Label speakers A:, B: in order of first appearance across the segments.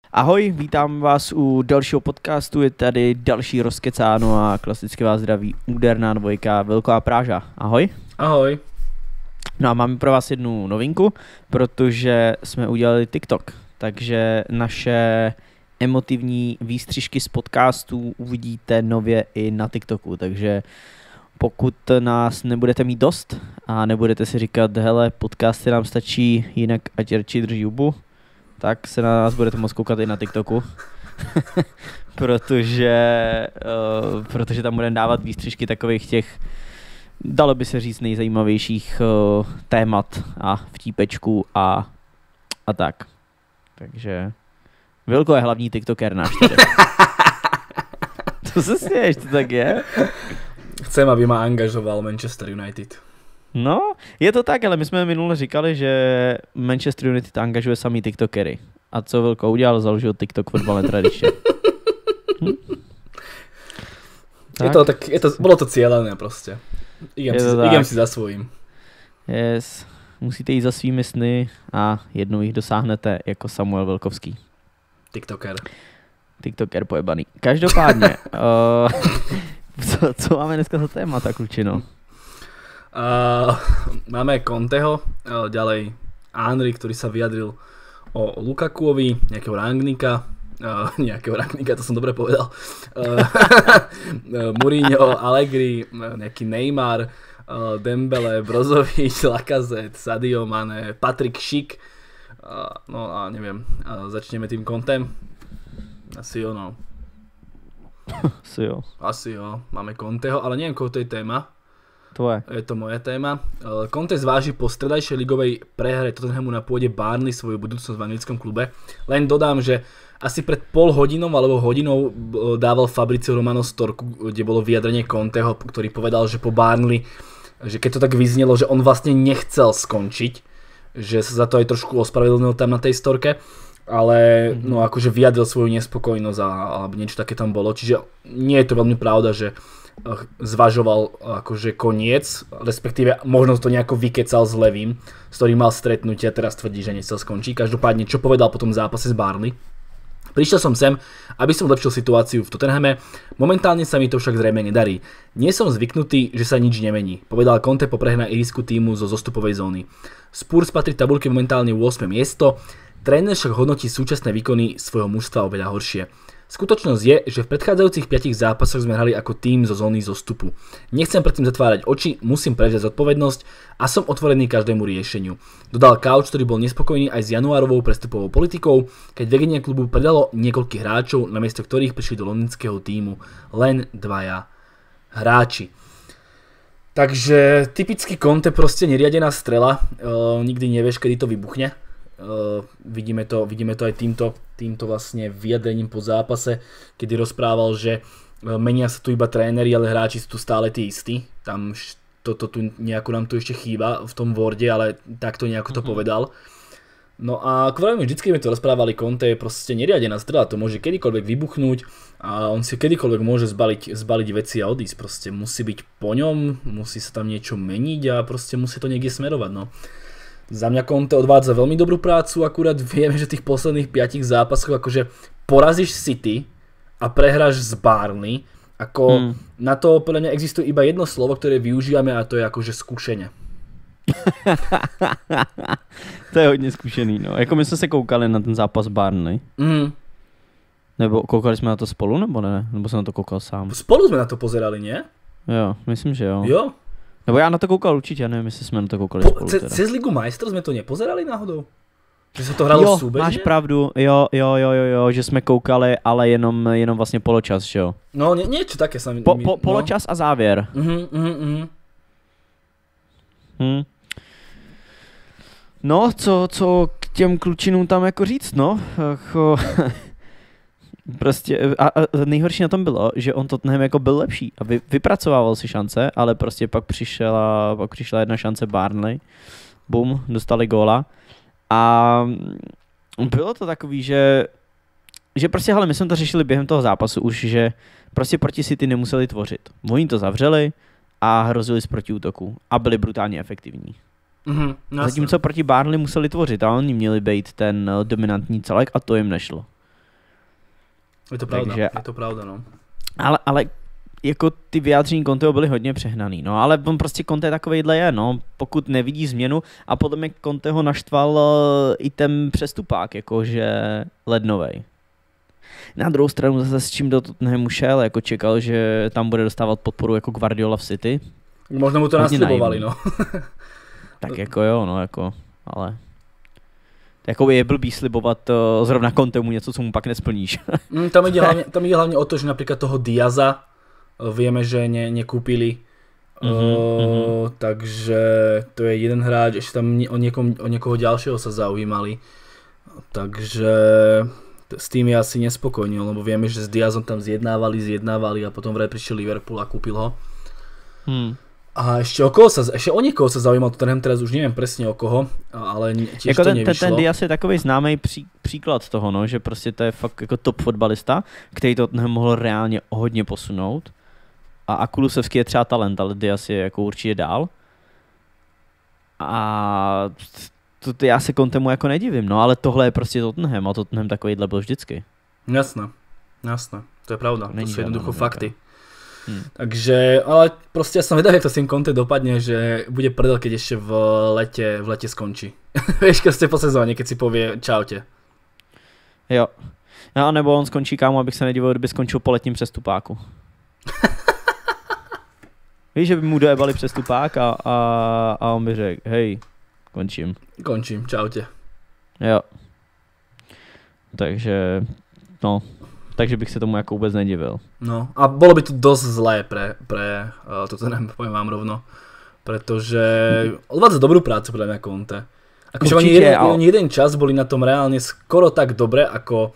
A: Ahoj, vítám vás u dalšího podcastu, je tady další rozkecáno a klasicky vás zdraví úderná dvojka Vilko a Práža. Ahoj.
B: Ahoj.
A: No a máme pro vás jednu novinku, protože jsme udělali TikTok, takže naše emotivní výstřižky z podcastů uvidíte nově i na TikToku, takže pokud nás nebudete mít dost a nebudete si říkat, hele, podcasty nám stačí, jinak ať radši drží hubu, tak se na nás budete moct koukat i na TikToku, protože tam budeme dávat výstřižky takových těch, dalo by se říct, nejzajímavějších témat a vtípečků a tak. Takže Vilko je hlavní TikToker náš tady. To se směješ, to tak je?
B: Chcem, aby ma angažoval Manchester United.
A: No, je to tak, ale my jsme minule říkali, že Manchester United angažuje samý TikTokery. A co Vilko udělal? Založil TikTok Football Tradiště.
B: Bolo to cieľané proste. Idem si za svojím.
A: Yes, musíte jít za svými sny a jednou jich dosáhnete jako Samuel Vilkovský. TikToker pojebaný. Každopádně, co máme dneska za témata, klučino?
B: Máme Conteho, ďalej Henry, ktorý sa vyjadril o Lukakuovi, nejakého Rangnika, to som dobre povedal, Mourinho, Allegri, nejaký Neymar, Dembele, Brozovic, Lacazette, Sadio Mane, Patrick Schick, no a neviem, začneme tým Contem. Asi jo, no. Asi jo, máme Conteho, ale neviem, koho to je téma.
A: Tvoje.
B: Je to moja téma. Conte zváži po stredajšej ligovej prehre Tottenhamu na pôde Burnley svoju budúcnosť v anglickom klube. Len dodám, že asi pred pol hodinou alebo hodinou dával Fabrizio Romano storku, kde bolo vyjadrenie Conteho, ktorý povedal, že po Burnley, že keď to tak vyznelo, že on vlastne nechcel skončiť, že sa za to aj trošku ospravedlnil tam na tej storke, ale no akože vyjadril svoju nespokojnosť alebo niečo také tam bolo, čiže nie je to veľmi pravda, že zvažoval akože koniec, respektíve možno to nejako vykecal s Levým, s ktorým mal stretnutie a teraz tvrdí, že nechcel skončiť. Každopádne, čo povedal po tom zápase s Burnley? Prišiel som sem, aby som zlepšil situáciu v Tottenhame, momentálne sa mi to však zrejme nedarí. Nie som zvyknutý, že sa nič nemení, povedal Conte po prehre na ihrisku týmu zo zostupovej zóny. Spurs patrí v tabuľke momentálne 8. miesto, tréner však hodnotí súčasné výkony svojho mužstva oveľa horšie. Skutočnosť je, že v predchádzajúcich 5 zápasoch sme hrali ako tím zo zóny zostupu. Nechcem predtým zatvárať oči, musím prevziať zodpovednosť a som otvorený každému riešeniu. Dodal Couch, ktorý bol nespokojný aj s januárovou prestupovou politikou, keď vedenie klubu predalo niekoľkých hráčov, namiesto ktorých prišli do londýnskeho tímu len 2 hráči. Takže typický Conte, proste neriadená strela, nikdy nevieš, kedy to vybuchne. Vidíme to aj týmto vlastne vyjadrením po zápase, kedy rozprával, že menia sa tu iba tréneri, ale hráči sú tu stále tí istí. Tam toto tu nejako nám tu ešte chýba v tom worde, ale takto nejako to povedal. No a kvôli vždycky sme to rozprávali, Conte je proste neriadená strela, to môže kedykoľvek vybuchnúť a on si kedykoľvek môže zbaliť veci a odísť. Proste musí byť po ňom, musí sa tam niečo meniť a proste musí to niekde smerovať, no. Za mňa Conte odvádza veľmi dobrú prácu, akurát vieme, že tých posledných 5 zápasoch akože porazíš City a prehráš z Burnley, ako na to podľa mňa existuje iba jedno slovo, ktoré využívame a to je akože skúšenie.
A: To je hodně zkušený, no. Jako my jsme se koukali na ten zápas Burnley. Nebo koukali jsme na to spolu, nebo ne? Nebo jsem na to koukal sám?
B: Spolu jsme na to pozerali, nie?
A: Jo, myslím, že jo.
B: Jo?
A: Nebo já na to koukal určitě, já nevím, jestli jsme na to koukali spolu teda.
B: Cez Ligu majstrov jsme to nepozerali náhodou? Že se to hralo súbežně?
A: Máš pravdu, jo, že jsme koukali, ale jenom vlastně poločas, že jo?
B: No, niečo také sa mi...
A: Poločas a závěr. No, co k těm klučinům tam jako říct, no? Prostě a nejhorší na tom bylo, že on Tottenham jako byl lepší a vypracovával si šance, ale prostě pak přišla jedna šance Burnley, bum, dostali góla a bylo to takový, že prostě, hele, my jsme to řešili během toho zápasu už, že prostě proti City nemuseli tvořit. Oni to zavřeli a hrozili z protiútoku a byli brutálně efektivní. Zatímco proti Burnley museli tvořit a oni měli být ten dominantní celek a to jim nešlo.
B: Je to pravda,
A: Takže,
B: je to pravda, no.
A: ale jako ty vyjádření Conteho byly hodně přehnaný, no, ale on prostě Conte takovejhle je, no, pokud nevidí změnu a potom jak Conteho naštval i ten přestupák, jakože lednovej. Na druhou stranu zase s čím do Tottenhamu šel, jako čekal, že tam bude dostávat podporu jako Guardiola v City.
B: Možná mu to naslibovali, no.
A: Tak jako jo, no, jako, ale... Jako je blbý slibovat zrovna Contemu něco, co mu pak nesplníš.
B: Tam ide hlavne o to, že napríklad toho Diaza vieme, že nekúpili. Takže to je jeden hráč, ešte tam o niekoho ďalšieho sa zaujímali. Takže s tým je asi nespokojný, lebo vieme, že s Diazom tam zjednávali a potom vraj prišiel Liverpool a kúpil ho. A ešte o niekoho sa zaujímal Tottenham, teraz už neviem presne o koho, ale tiež
A: jako
B: to nevyšlo.
A: Ten Diaz je takový známý příklad toho, no, že prostě to je fakt jako top fotbalista, který Tottenham mohl reálně hodně posunout. A Kulusevský je třeba talent, ale Diaz je jako určitě dál. A to já se Contemu jako nedivím, no, ale tohle je prostě Tottenham a Tottenham takovýhle byl vždycky.
B: Jasné, to je pravda, to sú jednoducho fakty. Takže, ale proste ja som vedel, jak to s tým Conte dopadne, že bude prdel, keď ešte v lete skončí. Vieš, keď ste po sezóne, keď si povie čaute.
A: Jo. No, nebo on skončí, kámo, abych se nedivil, kdyby skončil po letním přestupáku. Víš, že by mu dojebali přestupák a on by řekl, hej, končím, čaute. Jo. Takže, no... Takže bych se tomu jako vůbec nedivil. No
B: a bolo by to dosť zlé pre Tottenham, poviem vám rovno. Pretože odvádza dobrú prácu podľa mňa Conte. Akože oni jeden čas boli na tom reálne skoro tak dobre ako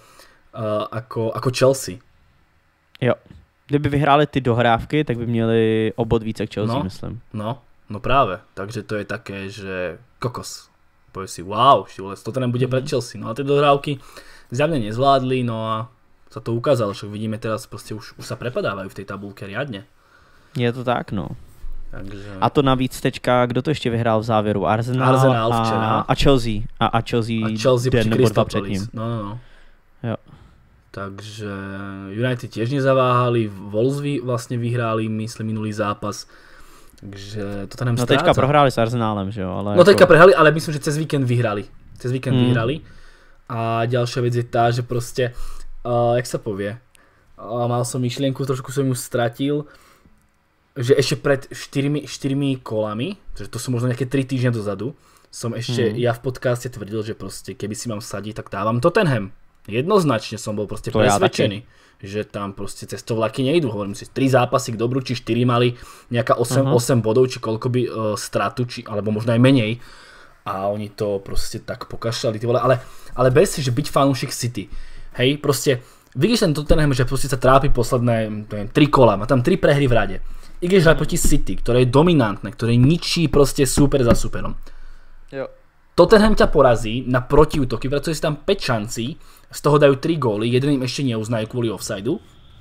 B: Chelsea.
A: Jo. Kdyby vyhráli ty dohrávky, tak by měli obod více k Chelsea, myslím.
B: No práve. Takže to je také, že kokos. Povieš si, wow, Tottenham bude pred Chelsea. No a tie dohrávky zjavne nezvládli, no a sa to ukázalo, však vidíme teraz, proste už sa prepadávajú v tej tabulke riadne.
A: Je to tak, no.
B: Takže...
A: A to navíc teďka, kdo to ještě vyhrál v závěru? Arsenal
B: včera.
A: A Chelsea. A Chelsea den nebo dva předtím.
B: No.
A: Jo.
B: Takže United tiež nezaváhali, Wolves vlastne vyhráli, myslím, minulý zápas. Takže to tam stráca.
A: Teďka prohráli s Arsenálem, že jo? Ale
B: teďka prehrali, ale myslím, že cez víkend vyhrali. Vyhrali. A ďalšia vec je tá, že proste jak sa povie, mal som myšlienku, trošku som ju stratil, že ešte pred 4 kolami, že to sú možno nejaké 3 týždne dozadu, som ešte ja v podcaste tvrdil, že proste keby si mám sadiť, tak dávam Tottenham. Jednoznačne som bol proste presvedčený, že tam proste cestovlaky nejdú. Hovorím si, 3 zápasy k dobru, či 4 mali nejaká 8 bodov, či koľko by stratu, alebo možno aj menej. A oni to proste tak pokašľali, ale bez si, že byť fanúšik City. Hej, proste vidíš ten Tottenham, že proste sa trápi posledné 3 kola, má tam 3 prehry v rade. Ideš hrať proti City, ktoré je dominantné, ktoré ničí proste súper za súperom.
A: Jo.
B: Tottenham ťa porazí na protiútoky, vracuje si tam 5 šancí, z toho dajú 3 góly, jeden im ešte neuznajú kvôli offsideu.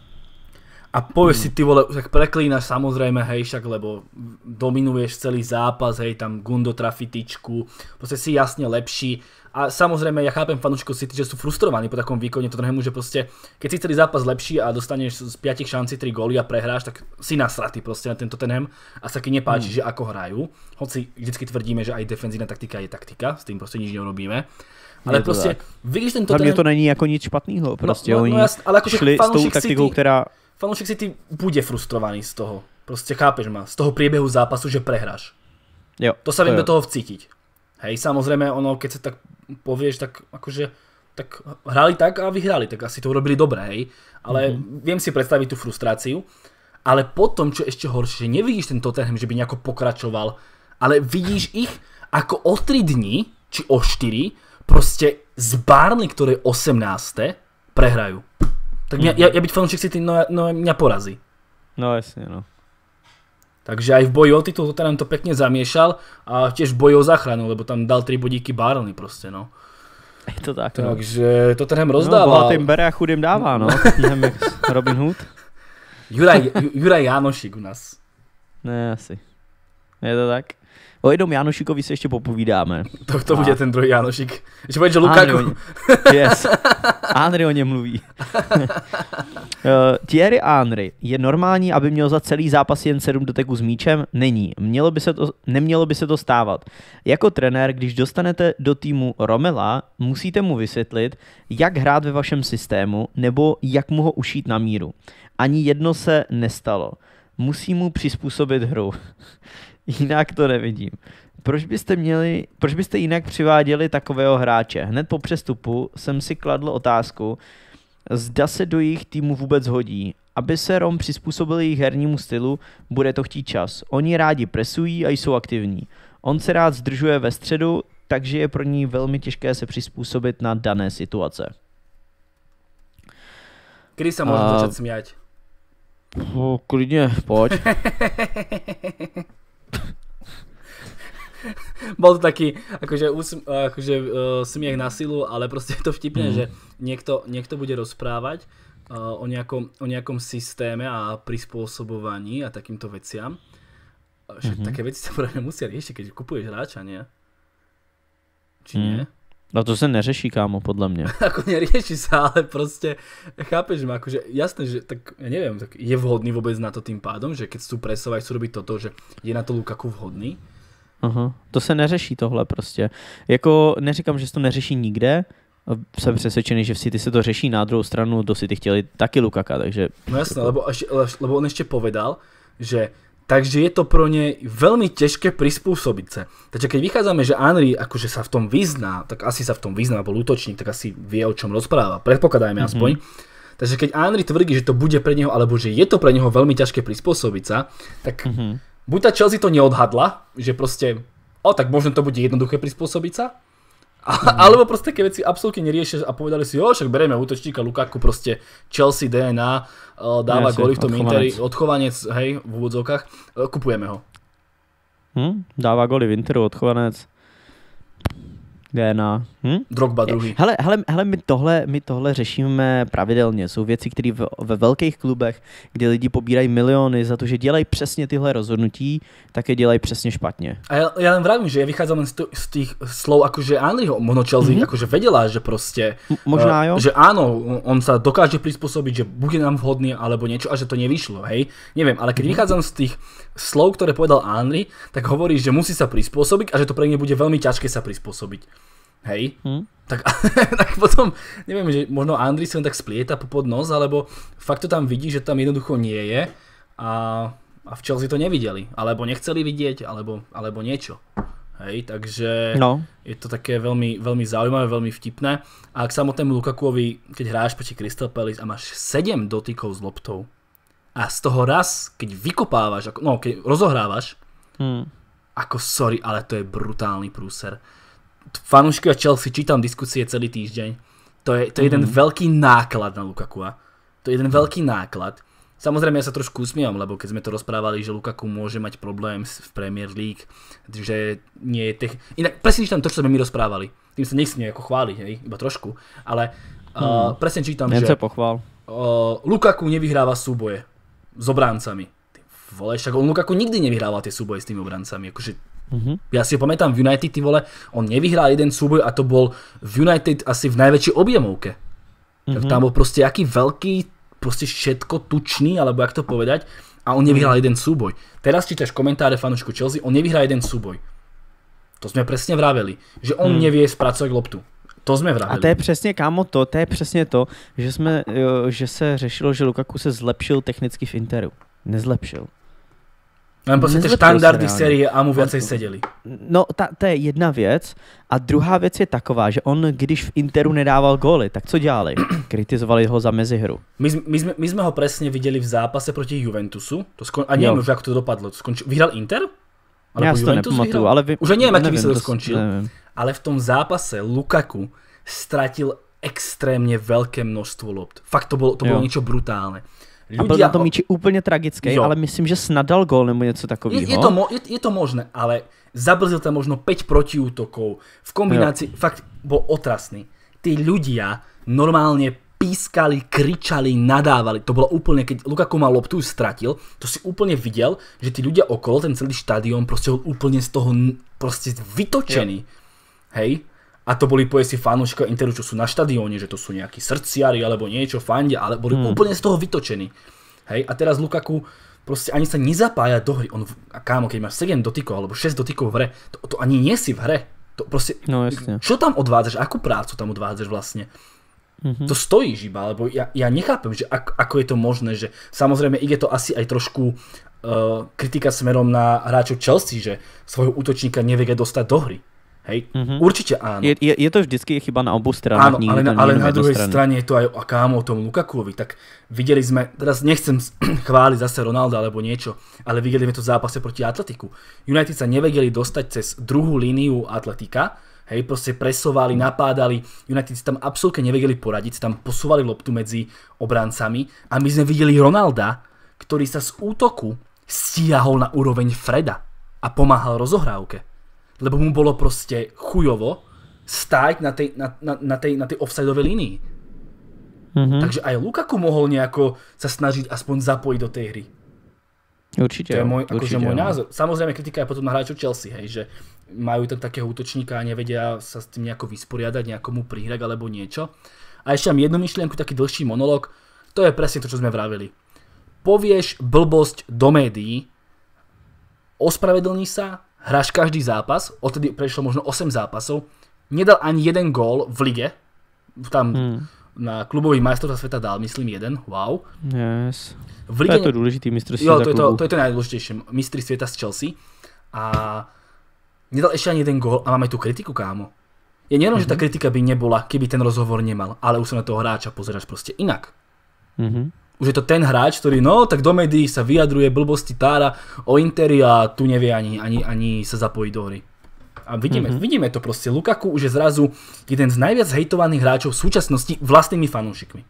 B: A povieš si, ty vole, tak preklínaš samozrejme, hej, však, lebo dominuješ celý zápas, hej, tam Gundo trafí tyčku, proste si jasne lepší. A samozrejme, ja chápem fanúšikov City, že sú frustrovaní po takom výkone Tottenhamu, že proste, keď si celý zápas lepší a dostaneš z 5 šancí 3 góly a prehráš, tak si nasratý proste na ten Tottenham a sa ti nepáči, že ako hrajú. Hoci vždycky tvrdíme, že aj defenzívna taktika je taktika, s tým proste nič neurobíme. Ale proste, vidíš ten Tottenham...
A: Hlavne to není ako nič špatného, proste oni
B: ale akože
A: šli s tou taktikou, ktorá...
B: Fanúšik City bude frustrovaný z toho. Proste chápeš ma, z toho priebehu zápasu, že prehráš.
A: Jo,
B: to sa viem do toho vcítiť. Hej, samozrejme, ono, keď sa tak povieš, tak akože tak hrali tak a vyhrali, tak asi to urobili dobre, hej. Ale viem si predstaviť tú frustráciu. Ale potom, čo ešte horšie, že nevidíš ten Tottenham, že by nejako pokračoval, ale vidíš ich ako o 3 dní, či o 4, proste z Burnley, ktoré 18. prehrajú. Tak ja byť fanúšik City, no mňa porazí.
A: No jasne, no.
B: Takže aj v boji o titul Tottenham to pekne zamiešal a tiež v boji o záchranu, lebo tam dal 3 bodíky Burnley proste, no.
A: Je to tak,
B: no. Takže Tottenham rozdával.
A: No, bohatým bere a chudým dává, no. Tottenham jak Robin Hood.
B: Juraj Jánošik u nás.
A: Ne, asi. Je to tak? O jednom Jánošikovi se ještě popovídáme.
B: To bude ten druhý Jánošik. Že bude, že Lukaku.
A: Yes. Henry o něm mluví. Thierry Henry, je normální, aby měl za celý zápas jen 7 doteků s míčem? Není. Nemělo by se to stávat. Jako trenér, když dostanete do týmu Romela, musíte mu vysvětlit, jak hrát ve vašem systému, nebo jak mu ho ušít na míru. Ani jedno se nestalo. Musí mu přizpůsobit hru. Jinak to nevidím. Proč byste jinak přiváděli takového hráče? Hned po přestupu jsem si kladl otázku, zda se do jejich týmu vůbec hodí. Aby se Rom přizpůsobil jejich hernímu stylu, bude to chtít čas. Oni rádi presují a jsou aktivní. On se rád zdržuje ve středu, takže je pro ní velmi těžké se přizpůsobit na dané situace.
B: Kdy sa môžem začať smiať?
A: Klidně, pojď.
B: Bol to taký akože smiech na silu, ale proste je to vtipné, že niekto bude rozprávať o nejakom systéme a prispôsobovaní a takýmto veciam. Však také veci sa podľa mňa musia riešiť, keď kupuješ hráča, nie? Či nie?
A: No to se neřeší, kámo, podle mě.
B: Ako nerieši sa, ale proste, chápeš ma, akože jasné, že tak, ja neviem, tak je vhodný vôbec na to tým pádom, že keď chcú presovať, chcú robiť toto, že je na to Lukaku vhodný?
A: Aha, to se neřeší tohle prostě. Jako neříkám, že se to neřeší nikde, jsem přesvědčený, že v City se to řeší, na druhou stranu do City chtěli taky Lukaka, takže...
B: No jasné, lebo on ešte povedal, že takže je to pro ne veľmi ťažké prispôsobiť sa. Takže keď vychádzame, že Henry akože sa v tom vyzná, tak asi sa v tom vyzná, bol útočník, tak asi vie, o čom rozpráva. Predpokladajme aspoň. Takže keď Henry tvrdí, že to bude pre neho, alebo že je to pre neho veľmi ťažké prispôsobiť sa, tak buď tá Chelsea to neodhadla, že proste, tak možno to bude jednoduché prispôsobiť sa, alebo proste také veci absolútne neriešia a povedali si, však bereme útočníka Lukaku, proste Chelsea DNA, dáva góly v tom Interi, odchovanec, hej, v úvodzovkách, kupujeme ho.
A: Dává góly v Interu, odchovanec. DNA.
B: Drogba druhý.
A: Hele, my tohle řešíme pravidelně. Jsou věci, které ve velkých klubech, kde lidi pobírají miliony za to, že dělají přesně tyhle rozhodnutí, tak je dělají přesně špatně. A
B: ja len vravím, že ja vychádzam z tých slov, akože Henryho, možno Chelsea akože vedela, že proste,
A: možná jo.
B: Že áno, on sa dokáže prispôsobiť, že bude nám vhodný alebo niečo a že to nevyšlo, hej. Neviem, ale keď vychádzam z tých slov, ktoré povedal Henry, tak hovorí, že musí sa prispôsobiť a že to pre ne bude veľmi ťažké sa prispôsobiť. Hej? Tak potom, neviem, že možno Henry sa tak splieta pod nos, alebo fakt to tam vidí, že tam jednoducho nie je a v Chelsea to nevideli, alebo nechceli vidieť, alebo niečo. Hej, takže je to také veľmi, veľmi zaujímavé, veľmi vtipné. A k samotnému Lukakuovi, keď hráš proti Crystal Palace a máš 7 dotykov s loptou a z toho raz, keď vykopávaš, keď rozohrávaš, ako sorry, ale to je brutálny prúser. Fanúšikovia Chelsea, čítam diskusie celý týždeň, to je jeden veľký náklad na Lukakua. To je jeden veľký náklad. Samozrejme, ja sa trošku usmievam, lebo keď sme to rozprávali, že Lukaku môže mať problém v Premier League, že nie je Inak presne čítam to, čo sme my rozprávali. Tým sa nechcem nejako chváliť, hej, iba trošku, ale presne čítam, že Lukaku nevyhráva súboje s obráncami. Ty vole, však Lukaku nikdy nevyhrával tie súboje s tými obráncami, akože ja si ho pamätám v United, ty vole, on nevyhral jeden súboj a to bol v United asi v najväčšej objemovke. Tak tam bol proste aký veľký, proste všetko tučný, alebo jak to povedať, a on nevyhral jeden súboj. Teraz čítaš komentáre fanúšku Chelsea, on nevyhrá jeden súboj. To sme presne vraveli, že on nevie spracovať loptu. To sme vraveli.
A: A to je přesně, kámo, to je přesně to, že se řešilo, že Lukaku se zlepšil technicky v Interu. Nezlepšil.
B: Len proste tie štandardy série A mu viacej sedeli.
A: No, to je jedna věc. A druhá věc je taková, že on, když v Interu nedával góly, tak co dělali? Kritizovali ho za mezihru.
B: My sme ho presne videli v zápase proti Juventusu. A neviem už, ako to dopadlo. Vyhral Inter?
A: Ja si to nepamatuju, ale
B: už neviem, aký výsledok skončil. Ale v tom zápase Lukaku stratil extrémne veľké množstvo lopt. Fakt to bolo niečo brutálne.
A: A byl na tom míči úplně tragický, ale myslím, že snadal gól nebo něco takového.
B: Je to možné, ale zabrzdil tam možno 5 protiútokov. V kombinácii fakt bol otrasný. Tí ľudia normálne pískali, kričali, nadávali. To bolo úplne, keď Lukaku mal loptu, už stratil, to si úplne videl, že tí ľudia okolo, ten celý štadión, proste úplne z toho proste vytočený. Hej? A to boli povie si fanúšikov Interu, čo sú na štadióne, že to sú nejakí srdciari alebo niečo, fandia, ale boli úplne z toho vytočení. Hej? A teraz Lukaku proste ani sa nezapája do hry. Kámo, keď máš 7 dotykov alebo 6 dotykov v hre, to ani nie si v hre. To proste,
A: no, jasne.
B: Čo tam odvádzaš? Akú prácu tam odvádzaš vlastne? To stojíš iba, lebo ja nechápem, že ako je to možné, že samozrejme ide to asi aj trošku kritika smerom na hráčov Chelsea, že svojho útočníka nevedia dostať do hry. Hej? Určite áno.
A: Je to vždycky chyba na obou stranách.
B: Áno, ale na druhej strane je to aj kámo o tom Lukakuovi. Tak videli sme, teraz nechcem chváliť zase Ronalda alebo niečo, ale videli sme to v zápase proti Atletiku. United sa nevedeli dostať cez druhú líniu Atletika. Hej, proste presovali, napádali, United si tam absolútne nevedeli poradiť, tam posúvali loptu medzi obrancami a my sme videli Ronalda, ktorý sa z útoku stiahol na úroveň Freda a pomáhal rozohrávke. Lebo mu bolo proste chujovo stáť na tej offsideovej línii. Takže aj Lukaku mohol nejako sa snažiť aspoň zapojiť do tej hry.
A: Určite.
B: To je môj názor. Samozrejme kritika je potom na hráčov Chelsea, hej, že majú tam takého útočníka a nevedia sa s tým nejako vysporiadať, nejakomu prihrať alebo niečo. A ešte mám jednu myšlienku, taký dlhší monológ. To je presne to, čo sme vravili. Povieš blbosť do médií, ospravedlní sa, hráš každý zápas, odtedy prešlo možno 8 zápasov, nedal ani jeden gól v lige, tam na klubových majstrovstvách sveta dal, myslím, jeden, wow.
A: Yes.
B: V lige...
A: To je to dôležitý mistrovství
B: za
A: klubu.
B: To je to najdôležitejšie, mistri sveta z Chelsea. A nedal ešte ani jeden gól a máme tu kritiku, kámo. Ja neviem, že tá kritika by nebola, keby ten rozhovor nemal, ale už sa na toho hráča pozeráš proste inak. Už je to ten hráč, ktorý, no, tak do médií sa vyjadruje blbosti tára o Interi a tu nevie ani sa zapojiť do hry. A vidíme to proste. Lukaku už je zrazu jeden z najviac hejtovaných hráčov v súčasnosti vlastnými fanúšikmi.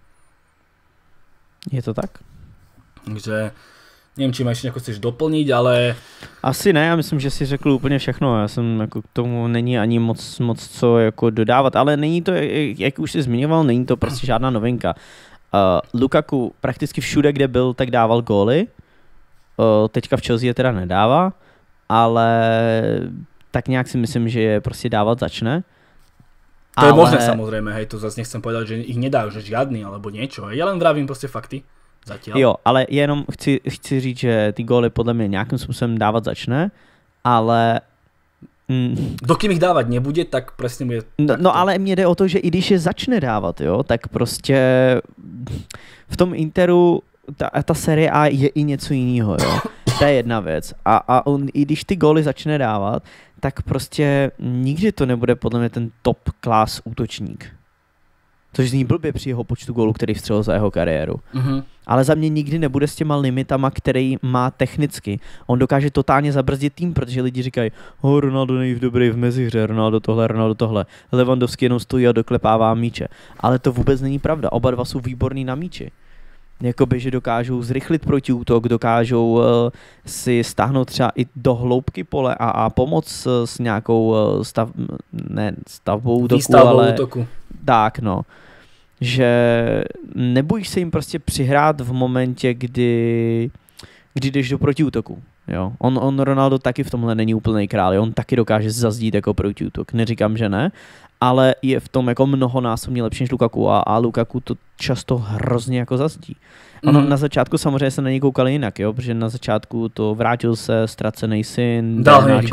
A: Je to tak?
B: Takže neviem, či ma ešte nejako chceš doplniť, ale...
A: Asi ne, já myslím, že si řekl úplně všechno. Já jsem jako k tomu není ani moc co jako dodávat, ale není to, jak už jsi zmiňoval, není to prostě žádná novinka. Lukaku prakticky všude, kde byl, tak dával góly. Teďka v Chelsea je teda nedává, ale tak nějak si myslím, že je prostě dávat začne.
B: To je možné samozrejme, hej, to zase nechcem povedať, že ich nedá už žiadny alebo niečo. Ja len vravím proste fakty. Zatiaľ.
A: Jo, ale jenom chci říct, že ty góly podle mě nějakým způsobem dávat začne, ale...
B: Dokým ich dávať nebude, tak presne bude...
A: No ale mně jde o to, že i když je začne dávat, jo, tak prostě v tom Interu ta série A je i něco jiného, jo. To je jedna věc. A on, i když ty góly začne dávat, tak prostě nikdy to nebude podle mě ten top class útočník. Což zní blbě při jeho počtu gólů, který vstřelil za jeho kariéru. Ale za mě nikdy nebude s těma limitama, který má technicky. On dokáže totálně zabrzdit tým, protože lidi říkají, Ronaldo není dobrý v mezihře, Ronaldo tohle. Lewandowski jenom stojí a doklepává míče. Ale to vůbec není pravda. Oba dva jsou výborní na míči. Jakoby, že dokážou zrychlit protiútok, dokážou si stáhnout třeba i do hloubky pole a pomoct s nějakou stavbou útoku, ale...
B: útoku.
A: Tak, no. Že nebojíš se jim prostě přihrát v momentě, kdy jdeš do protiútoku. Jo. On Ronaldo taky v tomhle není úplnej král, on taky dokáže zazdít jako protiútok. Neříkám, že ne, ale je v tom jako mnohonásobně lepší než Lukaku a Lukaku to často hrozně jako zazdí. Ono na začátku samozřejmě se na něj koukali jinak, jo, protože na začátku to vrátil se ztracený syn,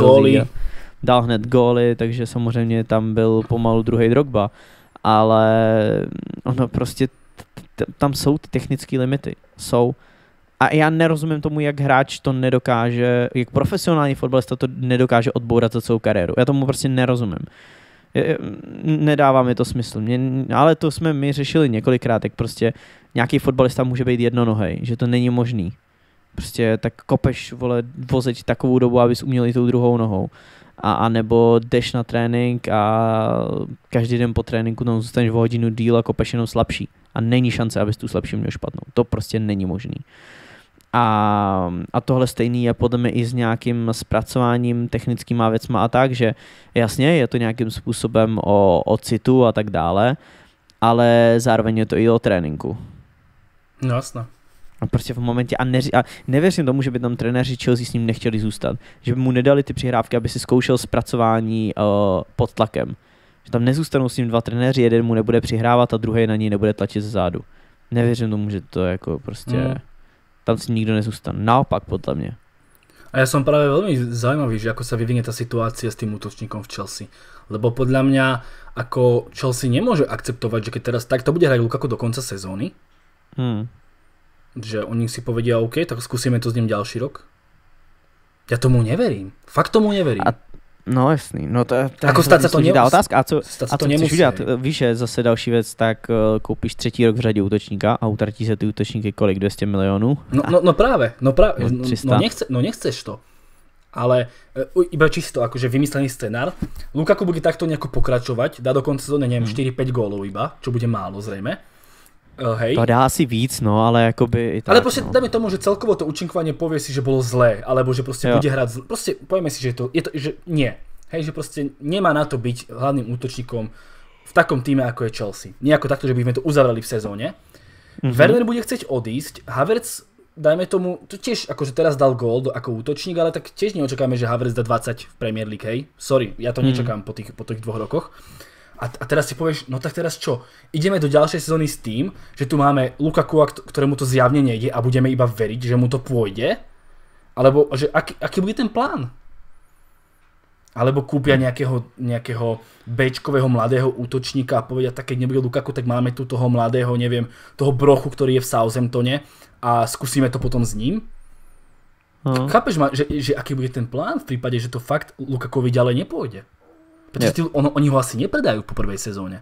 A: dal hned góly, takže samozřejmě tam byl pomalu druhý Drogba, ale ono prostě tam jsou ty technické limity, jsou. A já nerozumím tomu, jak hráč to nedokáže, jak profesionální fotbalista to nedokáže odbourat za celou kariéru. Já tomu prostě nerozumím. Nedává mi to smysl. Ale to jsme my řešili několikrát, jak prostě nějaký fotbalista může být jednonohej, že to není možný. Prostě tak kopeš, vole, vozeť takovou dobu, abys uměl i tou druhou nohou. A nebo jdeš na trénink a každý den po tréninku tam zůstaneš o hodinu díl a kopeš jenom slabší. A není šance, abys tu slabší měl špatnou. To prostě není možný. A tohle stejný je podle mě i s nějakým zpracováním technickýma věcma a tak, že jasně je to nějakým způsobem o citu a tak dále, ale zároveň je to i o tréninku.
B: No jasné.
A: A prostě v momentě, a nevěřím tomu, že by tam trenéři Chelsea s ním nechtěli zůstat. Že by mu nedali ty přihrávky, aby si zkoušel zpracování pod tlakem. Že tam nezůstanou s ním dva trenéři, jeden mu nebude přihrávat a druhý na něj nebude tlačit ze zádu. Nevěřím tomu, že to jako prostě, tam s ním nikdo nezůstane. Naopak, podle mě.
B: A ja som práve veľmi zaujímavý, že ako sa vyvinie tá situácia s tým útočníkom v Chelsea. Lebo podľa mňa, ako Chelsea nemôže akceptovať, že keď teraz takto bude hrať Lukaku do konca sezóny, že oni si povedia OK, tak skúsime to s ním ďalší rok. Ja tomu neverím. Fakt tomu neverím.
A: No jasný, no to je
B: jako stát se to
A: otázka. A co
B: nemusí
A: chceš udělat? Víš, že zase další věc, tak koupíš třetí rok v řadě útočníka a utratí se ty útočníky kolik? 200 milionů?
B: No práve. No nechceš to. Ale iba čisto akože vymyslený scenár. Lukaku bude takto nejako pokračovať, dá do konca sezóny, neviem, 4-5 gólov iba, čo bude málo zrejme. Hej.
A: To dá asi víc, no, ale jakoby i tak,
B: ale prostě dáme tomu, že celkovo to účinkovanie povie si, že bolo zlé, alebo že prostě bude hrať zlé. Prostě povieme si, že že nie. Hej, že prostě nemá na to byť hlavným útočníkom v takom týme, ako je Chelsea. Nie ako takto, že by sme to uzavreli v sezóne. Werner bude chcieť odísť, Havertz, dajme tomu, to tiež akože teraz dal gól ako útočník, ale tak tiež neočakáme, že Havertz dá 20 v Premier League, hej. Sorry, ja to nečakám po tých 2 rokoch. A teraz si povieš, no tak teraz čo? Ideme do ďalšej sezóny s tým, že tu máme Lukaku, ktorému to zjavne nejde a budeme iba veriť, že mu to pôjde? Alebo že aký bude ten plán? Alebo kúpia nejakého B-čkového mladého útočníka a povedia, tak keď nebude Lukaku, tak máme tu toho mladého, neviem, toho brochu, ktorý je v Southamptone a skúsime to potom s ním? Chápeš ma, že aký bude ten plán v prípade, že to fakt Lukakovi ďalej nepôjde? Protože oni ho asi nepredajú po prvej sezóne.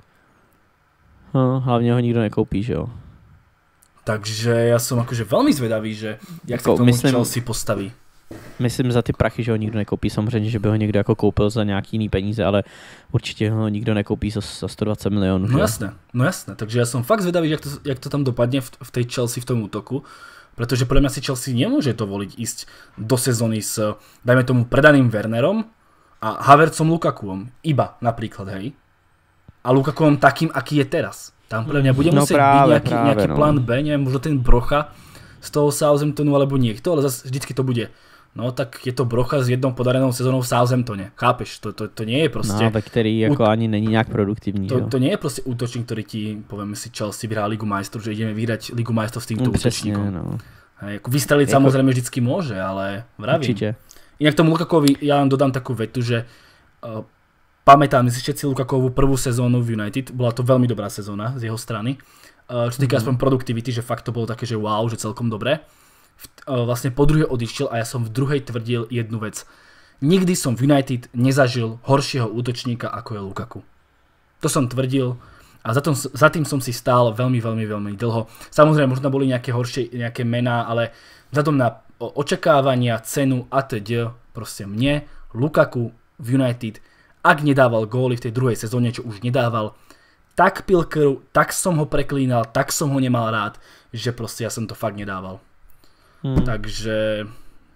A: Hlavne ho nikto nekoupí, že jo?
B: Takže ja som akože veľmi zvedavý, že jak sa k tomu Chelsea postaví.
A: Myslím za ty prachy, že ho nikdo nekoupí, samozřejmě, že by ho někdo jako koupil za nějaký jiný peníze, ale určitě ho nikdo nekoupí za 120 milionů.
B: No jasné, takže ja som fakt zvedavý, jak to tam dopadne v tej Chelsea v tom útoku, pretože podľa mňa si Chelsea nemôže dovoliť ísť do sezóny s, dajme tomu, predaným Wernerom a Havertzom Lukakuom, iba napríklad, hej. A Lukakuom takým, aký je teraz. Tam pre mňa bude musieť byť nejaký plán B, neviem, možno ten Brocha z toho Southamptonu alebo niekto, ale zase vždycky to bude, no tak je to Brocha s jednou podarenou sezónou v Southamptone. Chápeš? To nie je proste...
A: No, ve který jako ani není nejak produktivní.
B: To nie je proste útočník, ktorý ti, povieme si, Chelsea vyhrá Ligu majstrov, že ideme vyhrať Ligu majstrov s týmto útočníkom. No. Hej, ako vystreliť samozrejme vždycky môže, ale vravím.
A: Určite.
B: Inak tomu Lukakovi ja len dodám takú vetu, že pamätám si všetci Lukakovú prvú sezónu v United, bola to veľmi dobrá sezóna z jeho strany. Čo týka aspoň produktivity, že fakt to bolo také, že wow, že celkom dobré. Vlastne po druhej odišiel a ja som v druhej tvrdil jednu vec. Nikdy som v United nezažil horšieho útočníka ako je Lukaku. To som tvrdil a za tým som si stál veľmi, veľmi, veľmi dlho. Samozrejme, možno boli nejaké horšie, nejaké mená, ale vzhľadom na očakávania, cenu atď. Proste mne, Lukaku v United, ak nedával góly v tej druhej sezóne, čo už nedával, tak pil krv, tak som ho preklínal, tak som ho nemal rád, že proste ja som to fakt nedával. Takže...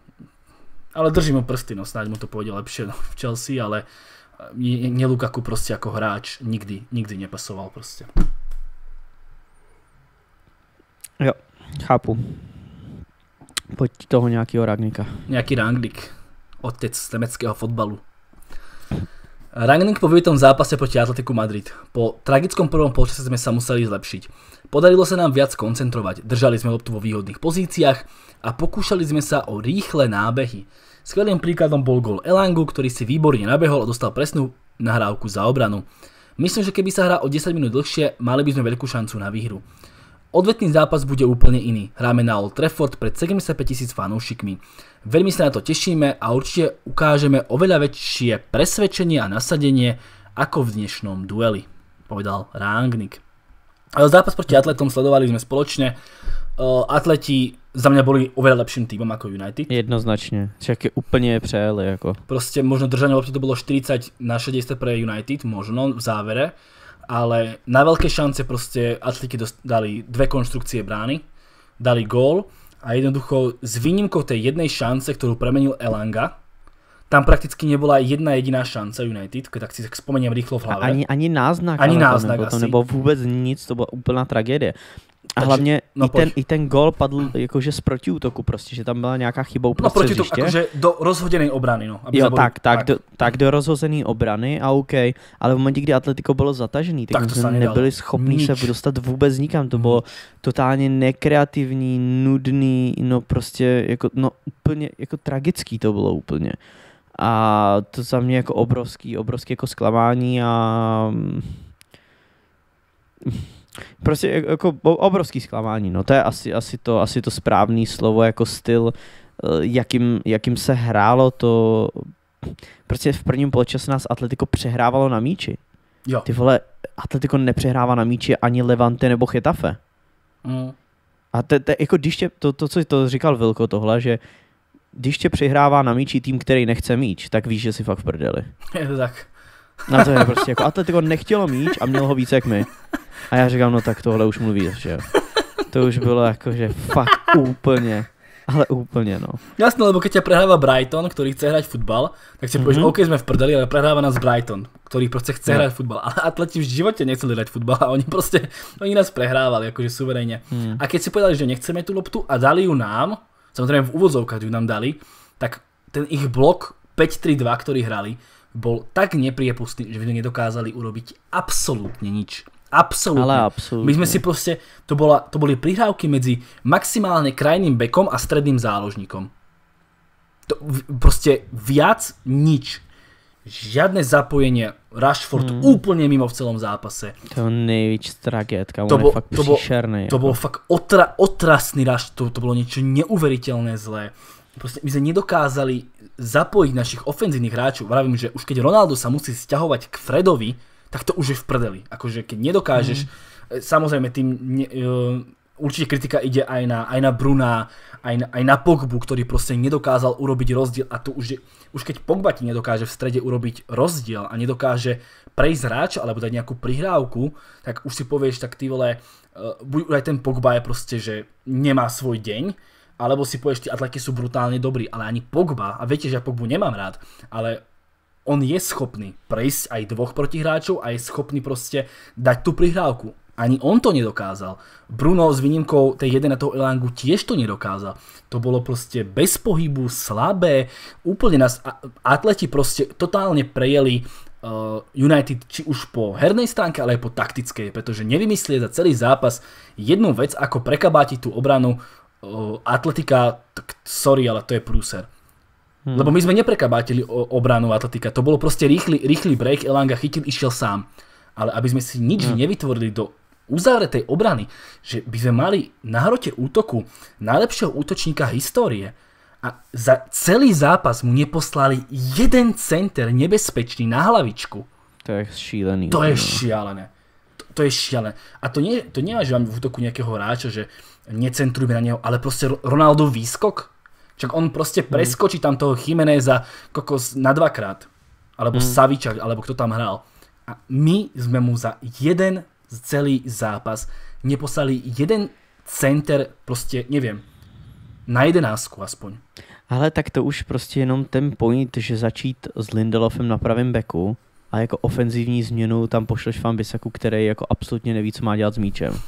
B: Ale držím mu prsty, no snáď mu to pôjde lepšie v Chelsea, ale mne Lukaku proste ako hráč nikdy nepasoval proste.
A: Jo, chápu. Pojď toho nějakého Rangnicka.
B: Nejaký Rangnick, otec z nemeckého fotbalu. Rangnick po vyvitom zápase proti Atletiku Madrid. Po tragickom prvom polčase sme sa museli zlepšiť. Podarilo sa nám viac koncentrovať, držali sme loptu vo výhodných pozíciách a pokúšali sme sa o rýchle nábehy. Skvelým príkladom bol gól Elangu, ktorý si výborne nabehol a dostal presnú nahrávku za obranu. Myslím, že keby sa hrá o 10 minút dlhšie, mali by sme veľkú šancu na výhru. Odvetný zápas bude úplne iný. Hráme na Old Trafford pred 75 000 fanúšikmi. Veľmi sa na to tešíme a určite ukážeme oveľa väčšie presvedčenie a nasadenie ako v dnešnom dueli, povedal Rangnick. Zápas proti Atletom sledovali sme spoločne. Atleti za mňa boli oveľa lepším týmom ako United.
A: Jednoznačne. Však je úplne přejeli. Ako.
B: Proste možno držanie lopty to bolo 40-60 pre United, možno v závere. Ale na veľké šance proste Atletiky dali 2 konštrukcie brány, dali gól a jednoducho s výnimkou tej jednej šance, ktorú premenil Elanga, tam prakticky nebola jedna jediná šanca United, tak si spomeniem rýchlo v hlave.
A: Ani náznak.
B: Ani náznak
A: to nebylo vůbec nic, to byla úplná tragédie. A hlavně i ten gól padl jakože z protiútoku prostě, že tam byla nějaká chyba uprostřed hřiště.
B: Akože do rozhodenej obrany, no.
A: Jo, tak do rozhozený obrany a OK, ale v momentě, kdy Atletico bylo zatažený, tak jsme nebyli schopni se dostat vůbec nikam, to bylo totálně nekreativní, nudný, no prostě jako, no úplně jako tragický to bylo úplně. A to za mě jako obrovský jako zklamání a prostě jako obrovský zklamání, no to je asi to správný slovo, jako styl, jakým se hrálo to, prostě v prvním poločase nás Atletico přehrávalo na míči.
B: Jo.
A: Ty vole, Atletico nepřehrává na míči ani Levante nebo Getafe. A jako když co to říkal Vilko tohle, že když tě přihrává na míči tým, který nechce míč, tak víš, že si fakt v prdeli.
B: Je to tak.
A: No to je prostě jako Atletico nechtělo míč a mělo ho víc jak my. A já říkám, no tak tohle už mluví, že jo. To už bylo jakože fakt úplně, ale úplně, no.
B: Jasné, lebo keď ťa prehráva Brighton, ktorý chce hrať futbal, tak si povieš, OK, sme v prdeli, ale prehráva nás Brighton, ktorý proste chce hrať futbal. Ale Atleti v živote nechceli hrať futbal a oni nás prehrávali, akože suverejne. A keď si povedali, že nechceme tú loptu a dali ju nám, samozrejme v úvodzovkách ju nám dali, tak ten ich blok 5-3-2, ktorý hrali, bol tak nepriepustný, že by nedokázali urobiť absolútne nič. Absolútne.
A: Ale absolútne.
B: My sme si proste, to boli prihrávky medzi maximálne krajným bekom a stredným záložníkom. Proste viac nič. Žiadne zapojenie. Rashford úplne mimo v celom zápase.
A: To je nejvíc tragédka, on je fakt příšerný.
B: To bol fakt otrasný Rashford, to bolo niečo neuveriteľné zlé. Proste my sme nedokázali zapojiť našich ofenzívnych hráčov. Vravím, že už keď Ronaldo sa musí sťahovať k Fredovi, tak to už je v prdeli. Akože keď nedokážeš, samozrejme tým určite kritika ide aj na Bruna, aj na Pogbu, ktorý proste nedokázal urobiť rozdiel. A tu už keď Pogba ti nedokáže v strede urobiť rozdiel a nedokáže prejsť hráča alebo dať nejakú prihrávku, tak už si povieš, tak ty vole, buď aj ten Pogba je proste, že nemá svoj deň, alebo si povieš, tí Atleti sú brutálne dobrí, ale ani Pogba, a viete, že ja Pogbu nemám rád, ale on je schopný prejsť aj dvoch protihráčov a je schopný proste dať tú prihrávku. Ani on to nedokázal. Bruno s výnimkou tej 1 toho Elangu tiež to nedokázal. To bolo proste bez pohybu, slabé. Úplne nás Atleti proste totálne prejeli United či už po hernej stránke, ale aj po taktickej, pretože nevymyslieť za celý zápas jednu vec, ako prekabátiť tú obranu Atletika, tak sorry, ale to je prúser. Lebo my sme neprekabátili obranu Atletika. To bolo proste rýchly break, Elanga chytil, išiel sám. Ale aby sme si nič nevytvorili do uzavretej obrany, že by sme mali na hrote útoku najlepšieho útočníka histórie a za celý zápas mu neposlali jeden center nebezpečný na hlavičku.
A: To je šílený.
B: To je šialené. To je šialené. A to nie je, že máme v útoku nejakého hráča, že necentrujeme na neho, ale proste Ronaldo výskok. Čak on proste preskočí tam toho Jiméneza kokos na dvakrát. Alebo Saviča, alebo kto tam hral. A my sme mu za jeden celý zápas neposlali jeden center, proste, neviem, na 11 aspoň.
A: Ale tak to už prostě jenom ten point, že začít s Lindelofem na pravém beku a jako ofenzivní změnu tam pošleš Wan-Bissaku, který jako absolutně neví, co má dělat s míčem.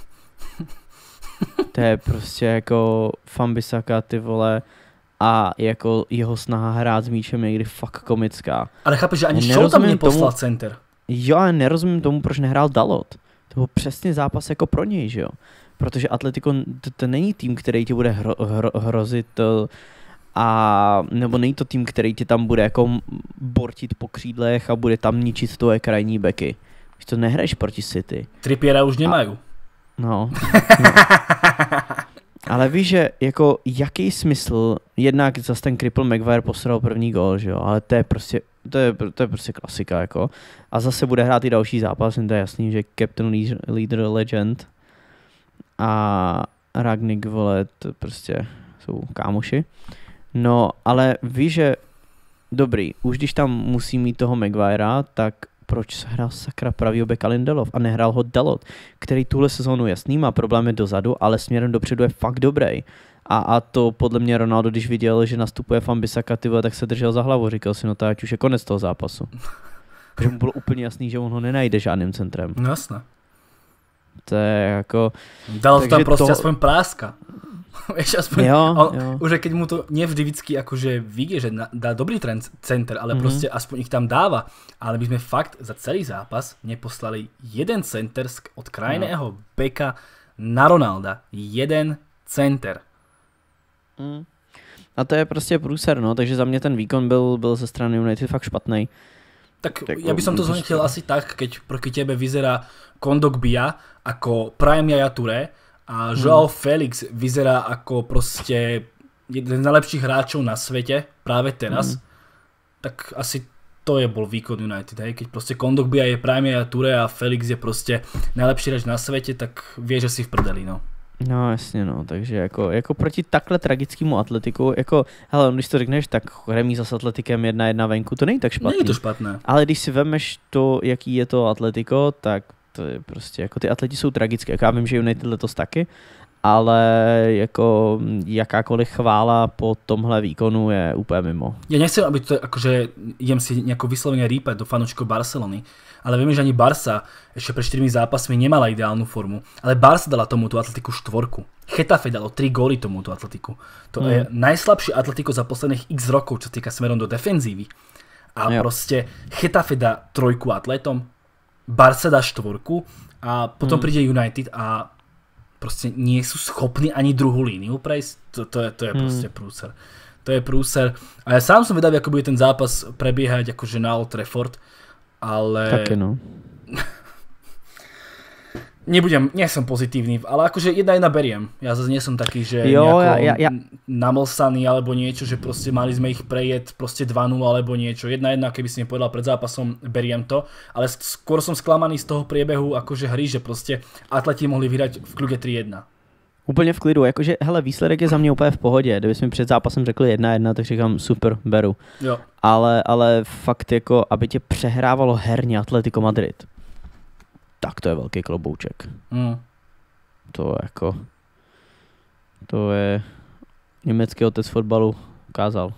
A: To je prostě jako Wan-Bissaka, ty vole, a jako jeho snaha hrát s míčem je někdy fakt komická.
B: Ale chápeš, že ani Shaw tam neposlal center.
A: Jo, ale nerozumím tomu, proč nehrál Dalot. To byl přesně zápas jako pro něj, že jo. Protože Atletico to není tým, který ti bude hrozit a nebo není to tým, který ti tam bude jako bortit po křídlech a bude tam ničit tvoje krajní beky. Když to nehraješ proti City.
B: Trippiera už nemají.
A: No. Ale víš, že jako jaký smysl, jednak zase ten Cripple Maguire posral první gól, že jo, ale to je prostě klasika, jako. A zase bude hrát i další zápas, to je jasný, že Captain Leader Legend a Ragnik, vole, to prostě jsou kámoši. No, ale víš, že dobrý, už když tam musí mít toho Maguirea, tak proč se hrál sakra pravýho beka Lindelof a nehrál ho Dalot, který tuhle sezónu jasný má problémy dozadu, ale směrem dopředu je fakt dobrý. A to podle mě Ronaldo, když viděl, že nastupuje Wan-Bissaka, tak se držel za hlavu, říkal si, no to ať už je konec toho zápasu. Protože mu bylo úplně jasný, že on ho nenajde žádným centrem.
B: No jasné.
A: To je jako...
B: Dalo tam prostě aspoň práska. Vieš, aspoň, jo. Už keď mu to nevždy akože vidie, že dá dobrý center, ale proste aspoň ich tam dáva. Ale my sme fakt za celý zápas neposlali jeden center od krajného beka na Ronalda. Jeden center.
A: A to je prostě průser, no, takže za mě ten výkon byl ze strany United fakt špatný.
B: Tak ja by som to zhodnotil asi tak, keď proti tebe vyzerá Kondogbia ako Prime Yaya Touré a Joao Felix vyzerá ako proste jeden z najlepších hráčov na svete práve teraz, tak asi to bol výkon United, hej? Keď proste Kondogbia je Prime Yaya Touré a Felix je proste najlepší hráč na svete, tak vie, že si v prdeli, no.
A: No jasně, no, takže jako proti takhle tragickému Atletiku, jako, hele, když to řekneš, tak remíza s Atletikem 1-1 venku, to není tak špatný.
B: Není to špatné.
A: Ale když si vemeš to, jaký je to Atletico, tak to je prostě, jako ty Atleti jsou tragické, jako já vím, že United letos taky, ale jako jakákoliv chvála po tomhle výkonu je úplně mimo. Ja
B: nechcem, aby to akože idem si nejako vyslovene rýpať do fanúčkov Barcelony, ale vieme, že ani Barca ešte pred 4 zápasmi nemala ideálnu formu, ale Barca dala tomuto Atletiku 4. Getafe dalo 3 góly tomuto Atletiku. To je najslabšie Atletico za posledných x rokov, čo sa týka smerom do defenzívy. A proste Getafe dá 3 atletom, Barca dá 4 a potom príde United a proste nie sú schopní ani druhú líniu prejsť. To je proste prúser. To je prúser. A ja sám som vedavý, ako bude ten zápas prebiehať akože na Old Trafford, ale...
A: Také no.
B: Nie som pozitívny, ale akože 1-1 beriem. Ja zase nie som taký, že namlsaný alebo niečo, že proste mali sme ich prejet proste 2-0 alebo niečo. 1-1, keby si mi povedal pred zápasom, beriem to. Ale skôr som sklamaný z toho priebehu akože hry, že proste Atleti mohli vyhrať v kľude 3-1.
A: Úplně v klidu, jakože hele, výsledek je za mě úplně v pohodě. Kdybys mi před zápasem řekli 1-1, tak říkám super, beru.
B: Jo.
A: Ale fakt jako, aby tě přehrávalo herně Atletico Madrid, tak to je velký klobouček. To je německý otec fotbalu ukázal.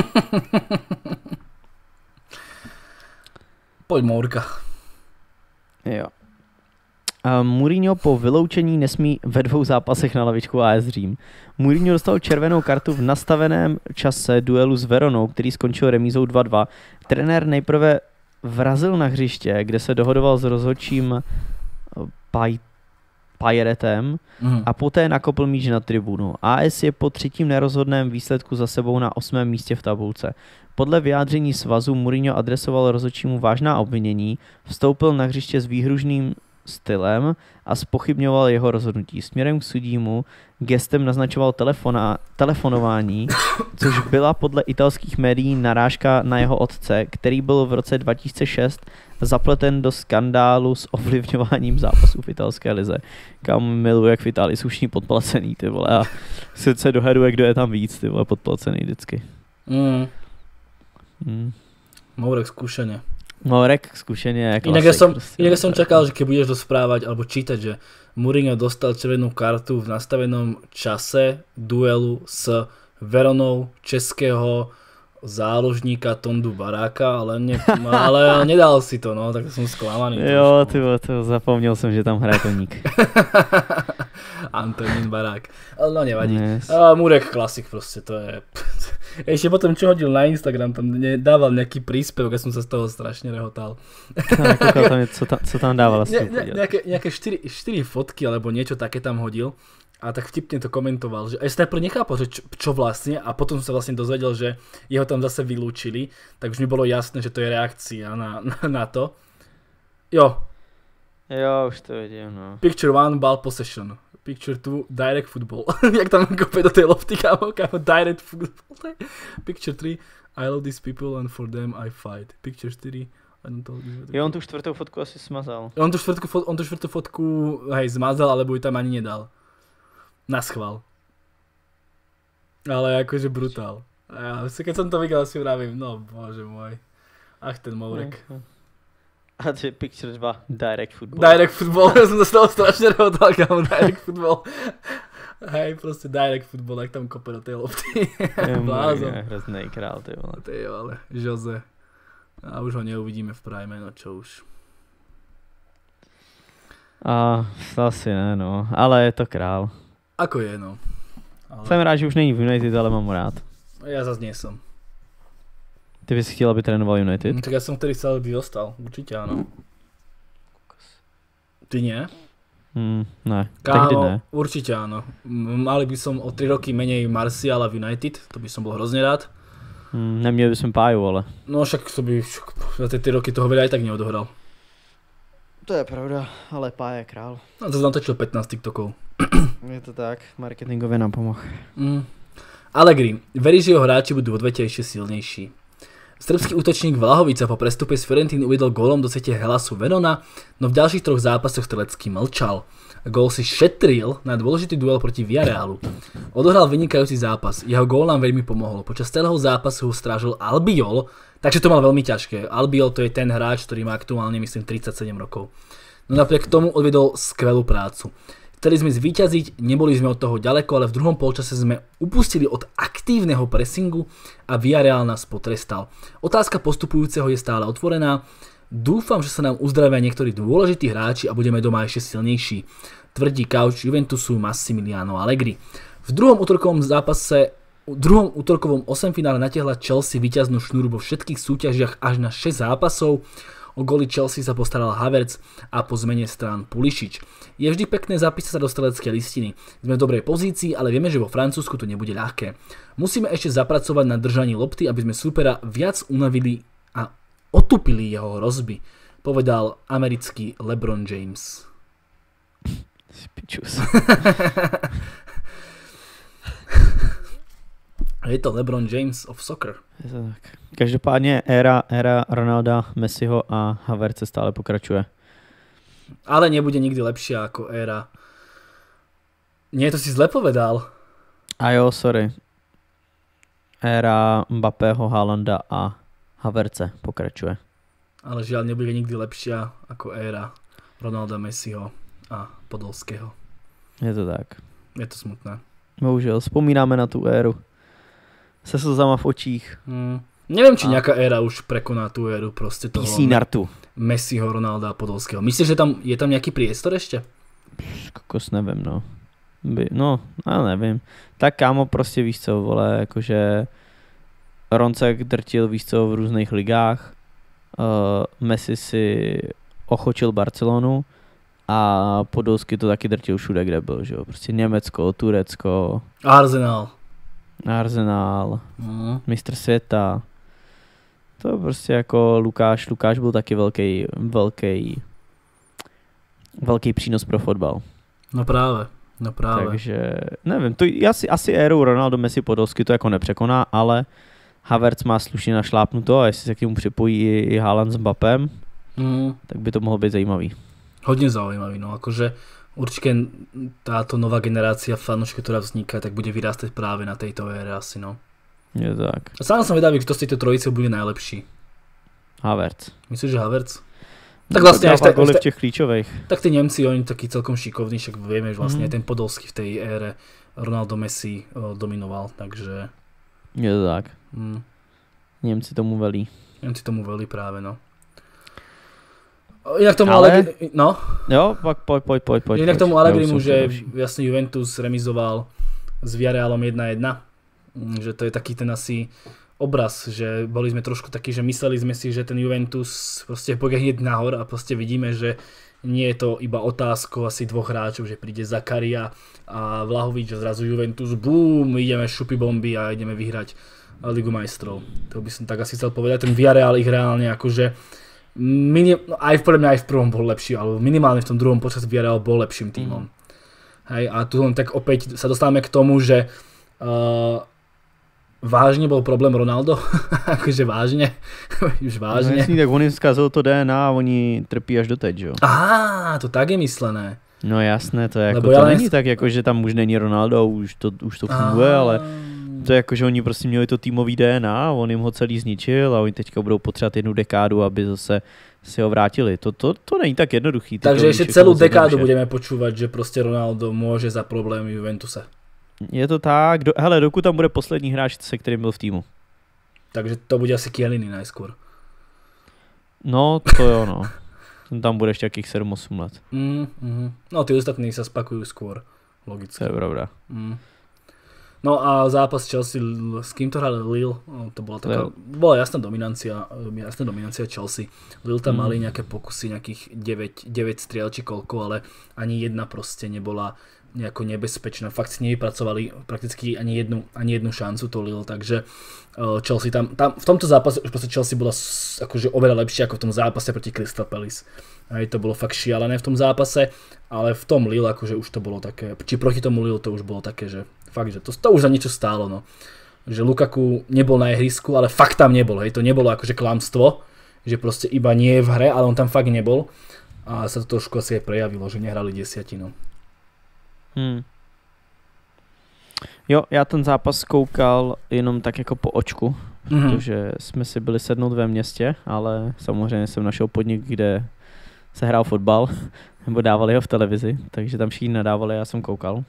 B: Pojď Mourka.
A: Jo. Mourinho po vyloučení nesmí ve 2 zápasech na lavičku AS Řím. Mourinho dostal červenou kartu v nastaveném čase duelu s Veronou, který skončil remízou 2-2. Trenér nejprve vrazil na hřiště, kde se dohodoval s rozhodčím Pajeretem a poté nakopl míč na tribunu. AS je po 3. nerozhodném výsledku za sebou na 8. místě v tabulce. Podle vyjádření svazu Mourinho adresoval rozhodčímu vážná obvinění, vstoupil na hřiště s výhružným stylem a zpochybňoval jeho rozhodnutí. Směrem k sudímu gestem naznačoval telefonování, což byla podle italských médií narážka na jeho otce, který byl v roce 2006 zapleten do skandálu s ovlivňováním zápasů v italské lize. Kam miluji, jak v Itálii jsou všichni podplacený, ty vole, a se dohaduje, kdo je tam víc, ty vole, podplacený vždycky.
B: Mourek skúšanie.
A: Mourek skúšanie je klasik.
B: Inak som čakal, že keď budeš rozprávať alebo čítať, že Mourinho dostal červenú kartu v nastavenom čase duelu s Veronou českého záložníka Tondu Baráka, ale nedal si to, no, tak som sklamaný.
A: Jo, to zapomněl jsem, že tam hraje Toník.
B: Antonín Barák. Ale no nevadí. Yes. Murek klasik proste, to je... Ešte potom, čo hodil na Instagram, tam dával nejaký príspevok, ja som sa z toho strašne rehotal.
A: Co tam dával?
B: Nejaké 4 fotky, alebo niečo také tam hodil. A tak vtipne to komentoval, že aj najprv nechápal, že čo vlastne, a potom sa vlastne dozvedel, že jeho tam zase vylúčili, tak už mi bolo jasné, že to je reakcia na to. Jo,
A: už to vidím, no.
B: Picture 1, ball possession. Picture 2, direct football. Jak tam kope do tej lofty, kámo, direct football. Picture 3, I love these people and for them I fight. Picture 4, I don't know.
A: Jo, on tu 4. fotku asi smazal.
B: On tu 4. fotku, hej, zmazal, alebo ju tam ani nedal. Naschval. Ale akože brutál. A ja, keď som to videl, si vravím, no bože môj. Ach, ten Mourek.
A: A ty Picture 2, Direct Football.
B: Direct Football, ja som dostal strašne rehotal, kámo, Direct Football. Hej, proste Direct Football, jak tam kope do tej lopty. Blázon.
A: Hroznej král, ty vole.
B: Ty vole, Jose. A už ho neuvidíme v prime, no čo už.
A: A asi ne, no, ale je to král.
B: Ako je, no. Ale...
A: Jsem rád, že už není v United, ale mám ho rád.
B: Ja zase nie som.
A: Ty bys chtěl, aby trénoval United?
B: Tak ja som vtedy chcel, aby dostal. Určite áno. Ty nie?
A: Ne, tehdy ne.
B: Určite áno. Mali by som o 3 roky menej Martiala v United, to by som bol hrozne rád.
A: Neměli bychom Páju, ale.
B: No však to by za tie 3 roky toho veľa aj tak neodohral.
A: To je pravda, ale Pája je král.
B: No to natočil 15 TikTokov.
A: Je to tak, marketingově nám pomohl.
B: Allegri, verí, že jeho hráči budú vo odvete ešte silnejší. Srbský útočník Vlahovica po prestupe z Fiorentíny uviedol gólom do siete Helasu Verona, no v ďalších 3 zápasoch strelecky mlčal. Gól si šetril na dôležitý duel proti Villarealu. Odohral vynikajúci zápas, jeho gól nám veľmi pomohol. Počas celého zápasu ho strážil Albiol, takže to mal veľmi ťažké. Albiol to je ten hráč, ktorý má aktuálne myslím 37 rokov. No napriek tomu odvedol skvelú prácu. Chceli sme zvíťaziť, neboli sme od toho ďaleko, ale v druhom polčase sme upustili od aktívneho pressingu a Villarreal nás potrestal. Otázka postupujúceho je stále otvorená. Dúfam, že sa nám uzdravia niektorí dôležití hráči a budeme doma ešte silnejší, tvrdí kauč Juventusu Massimiliano Allegri. V druhom útorkovom 8 finále natiahla Chelsea víťaznú šnúru vo všetkých súťažiach až na 6 zápasov. O góly Chelsea sa postaral Havertz a po zmene strán Pulisic. Je vždy pekné zapísať sa do streleckej listiny. Sme v dobrej pozícii, ale vieme, že vo Francúzsku to nebude ľahké. Musíme ešte zapracovať na držaní lopty, aby sme supera viac unavili a otupili jeho hrozby, povedal americký LeBron James.
A: Spičus.
B: Je to LeBron James of soccer.
A: Je to tak. Každopádně éra Ronalda, Messiho a Havertze stále pokračuje.
B: Ale nebude nikdy lepšia ako éra. Nie, to si zle povedal.
A: A jo, sorry. Éra Mbappého, Haalanda a Havertze pokračuje.
B: Ale žiaľ nebude nikdy lepšia ako éra Ronalda, Messiho a Podolského.
A: Je to tak.
B: Je to smutné.
A: Bohužel, vzpomínáme na tu éru. Se slzama v očích.
B: Neviem, či nejaká éra už prekoná tú éru proste toho
A: PC Nartu.
B: Messiho, Ronalda a Podolského. Myslíš, že je tam nejaký priestor ešte?
A: Kokos nevím, no. No, ale nevím. Tak kámo, prostě víš co, vole, jakože Roncek drtil, víš co, v různých ligách. Messi si ochočil Barcelonu a Podolsky to taky drtil všude, kde byl, že jo. Prostě Německo, Turecko. Arsenal, mistr světa. To prostě jako Lukáš byl taky velký přínos pro fotbal.
B: No právě.
A: Takže nevím, to asi éru Ronaldo, Messi, Podolsky to jako nepřekoná, ale Havertz má slušně našlápnuto a jestli se k němu připojí i Haaland s Mbappem, tak by to mohlo být zajímavý.
B: Hodně zaujímavý, no akože určite táto nová generácia fanúšikov, ktorá vzniká, tak bude vyrástať práve na tejto ére asi, no.
A: Je tak.
B: A sám som vedavý, kto z tejto trojice bude najlepší.
A: Havertz.
B: Myslíš, že Havertz? Tak vlastne aj
A: v těch klíčových.
B: Tak tí Nemci, oni takí celkom šikovní, však vieme, že vlastne aj ten Podolský v tej ére Ronaldo, Messi dominoval, takže...
A: Je to tak. Němci tomu velí.
B: Práve, no. Inak tomu Allegri, no?
A: Jo, pak pojď.
B: Inak tomu Allegrimu, že jasne Juventus remizoval s Villarrealom 1-1, že to je taký ten asi obraz, že boli sme trošku takí, že mysleli sme si, že ten Juventus proste pôjde hneď nahor a proste vidíme, že nie je to iba otázkou asi 2 hráčov, že príde Zakaria a Vlahovič a zrazu Juventus, bum, ideme šupy bomby a ideme vyhrať Ligu majstrov. To by som tak asi chcel povedať, ten Villarreal ich reálne akože aj v prvom bol lepší, ale minimálne v tom druhom počas Villarreal bol lepším tímom. Hej, a tu len tak opäť sa dostávame k tomu, že vážne bol problém Ronaldo, akože vážne, už vážne.
A: No jasný, tak on jim zkazil to DNA a oni trpí až doteď, jo?
B: Aha, to tak je myslené.
A: No jasné, to je jako, to není tak, jako, že tam už není Ronaldo, už to funguje, ale to je jako, že oni prostě měli to týmový DNA, on jim ho celý zničil a oni teďka budou potřebovat 1 dekádu, aby zase si ho vrátili. To není tak jednoduchý.
B: Takže ešte celú dekádu budeme počúvať, že proste Ronaldo môže za problémy v Juventuse.
A: Je to tak, hele, dokud tam bude poslední hráč, se kterým byl v týmu.
B: Takže to bude asi Chiellini najskôr.
A: No, to jo, no. Tam bude ještě jakých 7-8 let.
B: No, tí ostatní sa spakujú skôr, logicky.
A: To je pravda.
B: No a zápas Chelsea, s kým to hrali? Lille, no, to bola taká, bola jasná dominancia Chelsea. Lille tam mali nejaké pokusy, nejakých 9 striel či koľko, ale ani jedna proste nebola nejako nebezpečná. Fakt si nevypracovali prakticky ani jednu šancu to Lille, takže Chelsea tam v tomto zápase už proste Chelsea bola akože oveľa lepšia ako v tom zápase proti Crystal Palace. Hej, to bolo fakt šialené v tom zápase, ale v tom Lille akože už to bolo také, či proti tomu Lille to už bolo také, že fakt, že to už za niečo stálo, no. Že Lukaku nebol na ihrisku, ale fakt tam nebol, hej, to nebolo akože klamstvo, že proste iba nie je v hre, ale on tam fakt nebol a sa to trošku asi aj prejavilo, že nehrali 10, no.
A: Jo, já ten zápas koukal jenom tak jako po očku, protože jsme si byli sednout ve městě, ale samozřejmě jsem našel podnik, kde se hrál fotbal, nebo dávali ho v televizi, takže tam všichni nadávali, já jsem koukal.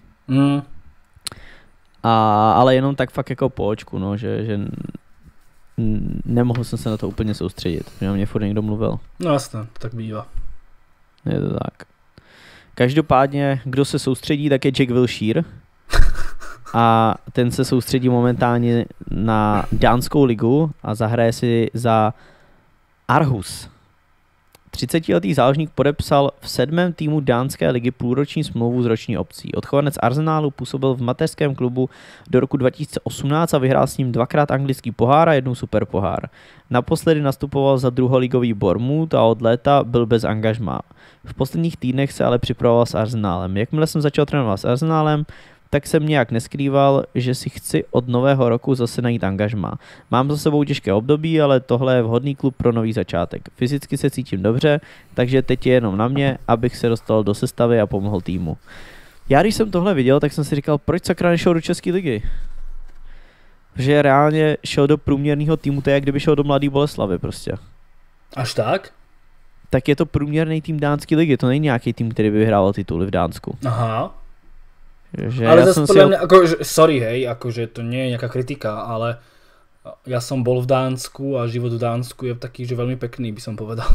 A: Ale jenom tak fakt jako po očku, no, že nemohl jsem se na to úplně soustředit, že na mě furt někdo mluvil.
B: No jasně, to tak bývá.
A: Je to tak. Každopádně, kdo se soustředí, tak je Jack Wilshere. A ten se soustředí momentálně na dánskou ligu a zahraje si za Aarhus. 30letý záložník podepsal v 7. týmu dánské ligy půlroční smlouvu s roční opcí. Odchovanec Arsenálu působil v mateřském klubu do roku 2018 a vyhrál s ním 2x anglický pohár a 1 superpohár. Naposledy nastupoval za druholigový Bournemouth a od léta byl bez angažmá. V posledních týdnech se ale připravoval s Arsenálem. Jakmile jsem začal trénovat s Arsenálem, tak jsem nějak neskrýval, že si chci od nového roku zase najít angažmá. Mám za sebou těžké období, ale tohle je vhodný klub pro nový začátek. Fyzicky se cítím dobře, takže teď je jenom na mě, abych se dostal do sestavy a pomohl týmu. Já když jsem tohle viděl, tak jsem si říkal, proč sakra nešel do České ligy? Že reálně šel do průměrného týmu, to je jak kdyby šel do Mladý Boleslavy prostě.
B: Až tak?
A: Tak je to průměrný tým dánské ligy, to není nějaký tým, který by vyhrával tituly v Dánsku.
B: Aha.
A: Že
B: ale zase podľa mňa, akože, sorry hej, akože to nie je nejaká kritika, ale ja som bol v Dánsku a život v Dánsku je taký, že veľmi pekný, by som povedal.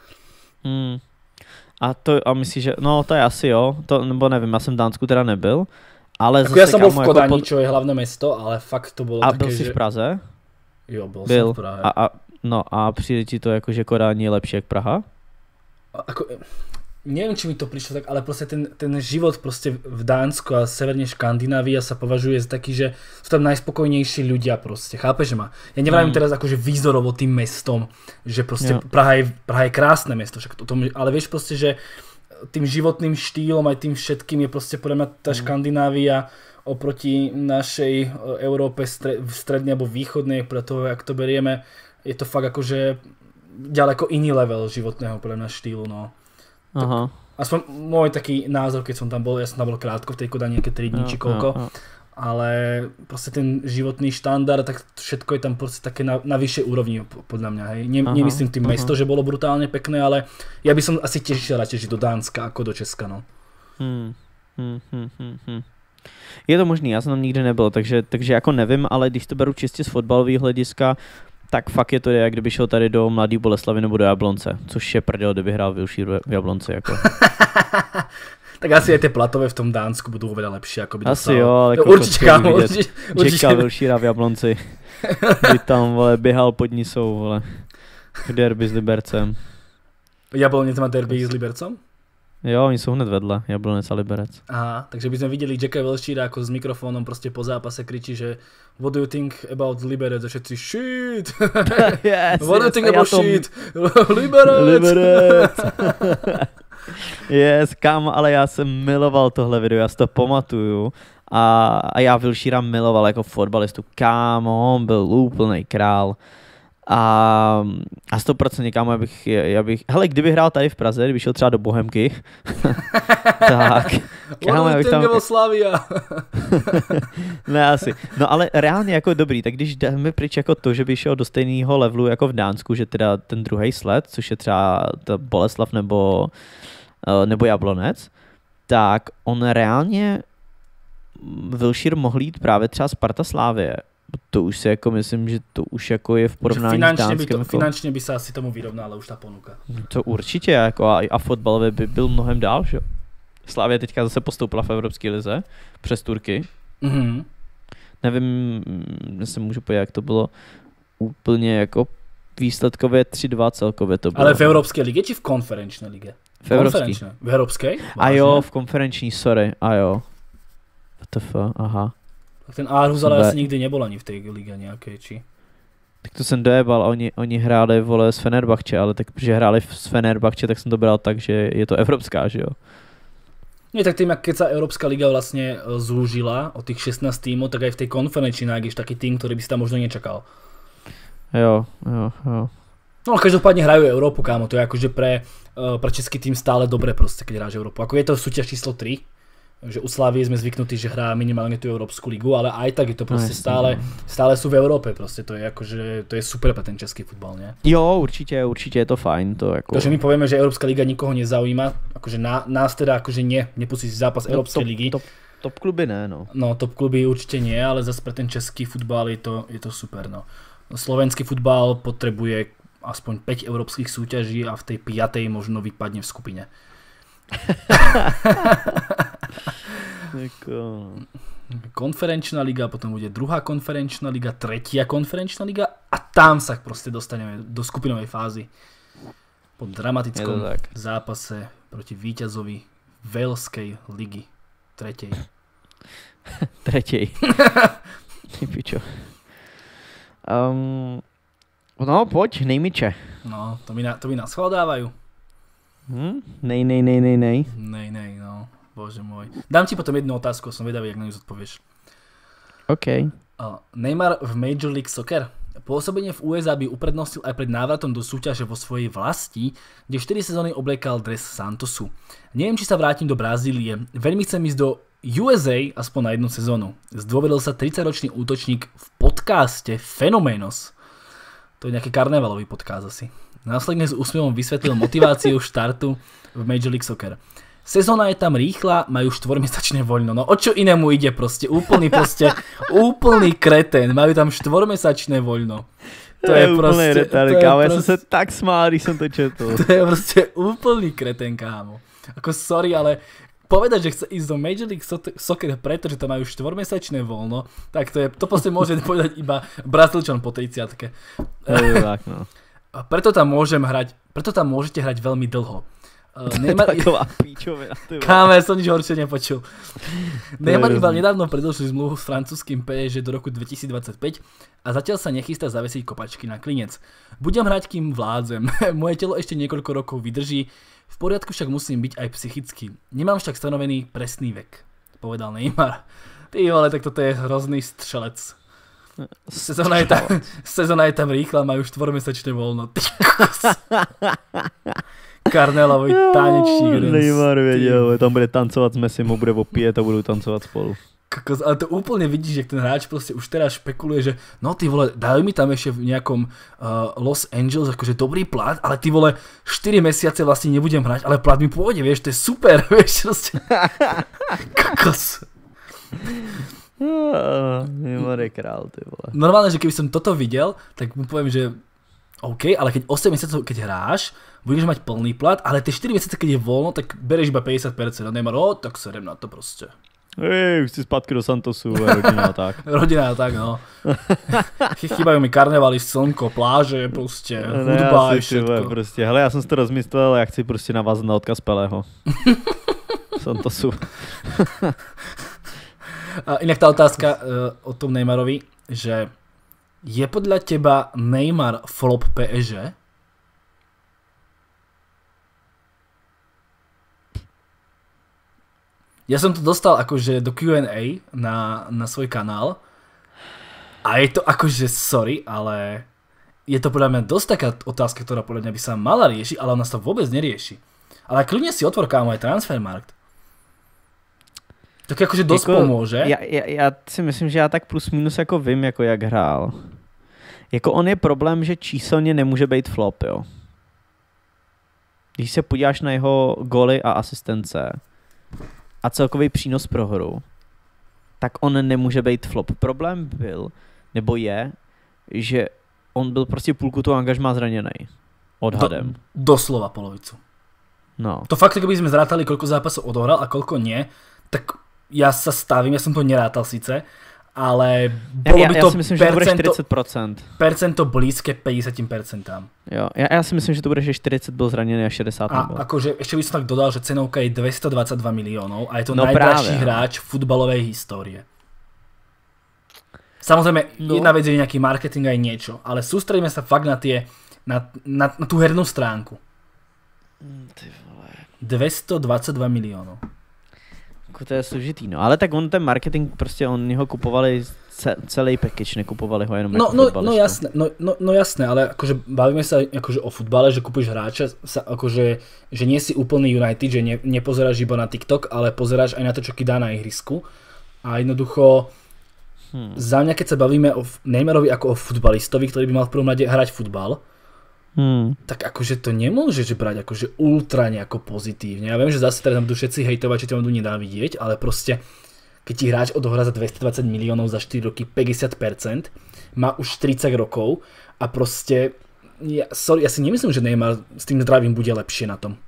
A: A myslíš, že, no to je asi jo, to, nebo nevím, já jsem v Dánsku teda nebyl, ale
B: ako
A: zase
B: ja som bol v Kodani, čo je hlavné mesto, ale fakt to bolo
A: a
B: také,
A: byl jsi v Praze?
B: Jo, byl som v Prahe.
A: A přijde ti to jako, že Kodani je lepší jak Praha?
B: Neviem, či mi to prišlo tak, ale proste ten život proste v Dánsku a severne Škandinávia sa považuje za taký, že sú tam najspokojnejší ľudia proste, chápeš ma? Ja nevravím teraz akože výzorovo tým mestom, že proste Praha je krásne mesto, však ale vieš proste, že tým životným štýlom aj tým všetkým je proste podľa mňa tá Škandinávia oproti našej Európe strednej alebo východnej, pre toho, jak to berieme, je to fakt akože ďaleko iný level životného podľa mňa štýlu, no.
A: Aha.
B: Aspoň môj taký názor, keď som tam bol, ja som tam bol krátko v tej Kodani, nejaké 3 dní či koľko, ale proste ten životný štandard, tak všetko je tam proste také na vyššej úrovni podľa mňa, hej. Nemyslím tým mesto, že bolo brutálne pekné, ale ja by som asi tiež išiel radšej žiť do Dánska ako do Česka, no.
A: Je to možný, já jsem tam nikdy nebyl, takže jako nevím, ale když to beru čistě z fotbalového hlediska, tak fakt je to, jak kdyby šel tady do Mladý Boleslavy nebo do Jablonce, což je prdel, kdyby hrál Wilshere v Jablonci. Jako.
B: Tak asi aj tie platové v tom Dánsku budú oveľa lepšie, ako by dostal.
A: Asi jo, ale
B: určite, kámo, určite.
A: Wilshera v Jablonci, kdy tam, vole, běhal pod Nisou, vole, v derby s Libercem.
B: Jablonec má derby s Libercom?
A: Jo, oni jsou hned vedle, Jablonec a Liberec.
B: Aha, takže by sme videli Jacka Wilshera ako s mikrofónom proste po zápase kričí, že what do you think about Liberec? A všetci shit!
A: Yes,
B: what do you think about shit? Liberec!
A: Yes, kámo, ale já jsem miloval tohle video, já si to pamatuju. A já Wilshera miloval jako fotbalistu, kámo, on byl úplnej král. A 100% kámo, já bych, hele, kdyby hrál tady v Praze, kdyby šel třeba do Bohemky, tak, kámo, já bych tam... Ne, asi. No ale reálně jako dobrý, tak když dáme pryč jako to, že by šel do stejného levelu jako v Dánsku, že teda ten druhý sled, což je třeba Boleslav nebo Jablonec, tak on reálně Wilshere mohl jít právě třeba Sparta Slávie. To už si jako myslím, že to už jako je v porovnání s Dánskem. Jako...
B: Finančně by se asi tomu vyrovnala už ta ponuka.
A: To určitě, jako a fotbalově by byl mnohem dál, že jo. Slávia teďka zase postoupila v Evropské lize přes Turky.
B: Mm-hmm.
A: Nevím, se můžu podívat, jak to bylo úplně jako výsledkově 3-2 celkově to bylo.
B: Ale v Evropské lige či v konferenční lige?
A: V evropské.
B: V evropské?
A: A jo, v konferenční, sorry, a jo. WTF, aha.
B: Tak ten Aarhus ale asi nikdy nebol ani v té lige nějaké, či?
A: Tak to jsem dojebal, oni hráli, vole, s Fenerbahče, ale tak, protože hráli s Fenerbahče, tak jsem to bral tak, že je to evropská, že jo?
B: Nie, tak tým, keď sa Európska liga vlastne zúžila od tých 16 tímov, tak aj v tej konferenčnej nájdeš taký tým, ktorý by si tam možno nečakal.
A: Jo.
B: No každopádne hrajú Európu, kámo, to je akože pre český tým stále dobre proste, keď hráš Európu. Ako je to súťaž číslo 3, že u Slavie sme zvyknutí, že hrá minimálne tú Európsku ligu, ale aj tak je to proste stále sú v Európe, proste to je akože, to je super pre ten český futbal, ne?
A: Jo, určite je to fajn, to ako...
B: To, že my povieme, že Európska liga nikoho nezaujíma, akože nás teda akože nepustí si zápas Európskej ligy.
A: Top kluby ne, no.
B: No, top kluby určite nie, ale zase pre ten český futbal je to super, no. Slovenský futbal potrebuje aspoň 5 európskych súťaží a v tej 5. možno vypadne v skupine. Konferenčná liga, potom bude druhá konferenčná liga, tretia konferenčná liga a tam sa proste dostaneme do skupinovej fázy po dramatickom zápase proti víťazovi Velskej ligy tretej.
A: Ty pičo. No poď, nejmiče.
B: No, to by nás chvadávajú.
A: Nej,
B: no. Bože môj. Dám ti potom jednu otázku, som vedavý, jak na ňu zodpovieš.
A: OK.
B: Neymar v Major League Soccer. Pôsobenie v USA by uprednostil aj pred návratom do súťaže vo svojej vlasti, kde 4 sezóny obliekal dres Santosu. Neviem, či sa vrátim do Brazílie. Veľmi chcem ísť do USA aspoň na jednu sezónu. Zdôvedol sa 30-ročný útočník v podcaste Fenomenos. To je nejaký karnevalový podcast asi. Následne s úsmevom vysvetlil motiváciu štartu v Major League Soccer. Sezóna je tam rýchla, majú 4-mesačné voľno. No o čo inému ide proste? Úplný kretén. Majú tam 4-mesačné voľno.
A: To je úplný retard, kámo. Ja som sa tak smál, když som to četol.
B: To je proste úplný kretén, kámo. Ako sorry, ale povedať, že chce ísť do Major League Soccer, pretože tam majú 4-mesačné voľno, tak to proste môže povedať iba Brazílčan po 30-ke. Preto tam môžete hrať veľmi dlho.
A: Neymar... Taková píčovina.
B: Káme, som nič horšie nepočul. Neymar iba nedávno predĺžil zmluvu s francúzským PSG do roku 2025 a zatiaľ sa nechystá zavesiť kopačky na klinec. Budem hrať, kým vládzem. Moje telo ešte niekoľko rokov vydrží. V poriadku však musím byť aj psychicky. Nemám však stanovený presný vek, povedal Neymar. Ty vole, tak toto je hrozný střelec. Sezóna je tam rýchla, majú 4-mesačné voľno. Karnelový tanečník.
A: Neymar věděl, tam bude tancovat s Messim, ho bude opět a budou tancovat spolu.
B: Ale to úplne vidíš, že ten hráč proste už teraz špekuluje, že no ty vole, dajú mi tam ešte v nejakom Los Angeles akože dobrý plat, ale ty vole 4 mesiace vlastne nebudem hrať, ale plat mi pôjde, vieš, to je super, vieš, proste. Kokos.
A: Neymar je král, ty vole.
B: Normálne, že keby som toto videl, tak mu poviem, že OK, ale keď 8 mesiacov, keď hráš, budeš mať plný plat, ale tie 4 mesiace, keď je voľno, tak bereš iba 50%. A Neymar, tak serem na to proste.
A: Už si zpátky do Santosu a rodina a tak.
B: Rodina a tak, no. Chýbajú mi karnevaly, slnko, pláže, proste, hudba a všetko.
A: Prostě. Hele, já jsem si to rozmyslel, já chci prostě navázat na odkaz Pelého. Santosu.
B: Inak tá otázka o tom Neymarovi, že je podľa teba Neymar flop PSG? Ja som to dostal akože do Q&A na svoj kanál a je to akože sorry, ale je to podľa mňa dosť taká otázka, ktorá podľa mňa by sa mala riešiť, ale ona sa vôbec nerieši. Ale kľudne si otvor, kámo, aj Transfermarkt. Tak akože dosť pomôže.
A: Já si myslím, že já tak plus minus jako vím, jako jak hrál. Jako on je problém, že číselně nemůže být flop, jo. Když se podíváš na jeho góly a asistence a celkový přínos pro hru, tak on nemůže být flop. Problém byl, nebo je, že on byl prostě půlku toho angažmá zraněnej. Odhadem.
B: Doslova polovicu.
A: No.
B: To fakt, keby sme zrátali, koľko zápasov odohral a koľko nie, tak ja sa stavím, ja som to nerátal síce, ale bolo by to
A: si myslím, že to bude 40%.
B: Percento blízke 50%.
A: Jo, já si myslím, že to bude, že 40 byl zraněný a 60 nebyl.
B: A akože ešte by som tak dodal, že cenovka je 222 miliónov a je to najdražší hráč futbalovej histórie. Samozrejme, jedna vec je nejaký marketing aj niečo, ale sústredíme sa fakt na tú hernú stránku.
A: Ty vole.
B: 222 miliónov.
A: To je složitý, no. Ale tak on ten marketing, prostě oni ho kupovali celý package, nekupovali ho jenom jako fotbalistu.
B: No jasné, ale akože bavíme sa akože o futbale, že kupuješ hráča, akože, že nie si úplný United, že nepozeráš iba na TikTok, ale pozeráš aj na to, čo ti dá na ihrisku. A jednoducho za mňa, keď sa bavíme o Neymarovi ako o futbalistovi, ktorý by mal v prvom rade hrať futbal, tak akože to nemôžeš brať akože ultra nejako pozitívne. Ja viem, že zase teraz budú všetci hejtovať, či to budú nenávidieť, ale proste keď ti hráč odohrá za 220 miliónov za 4 roky 50%, má už 30 rokov a proste ja si nemyslím, že Neymar s tým zdravím bude lepšie na tom.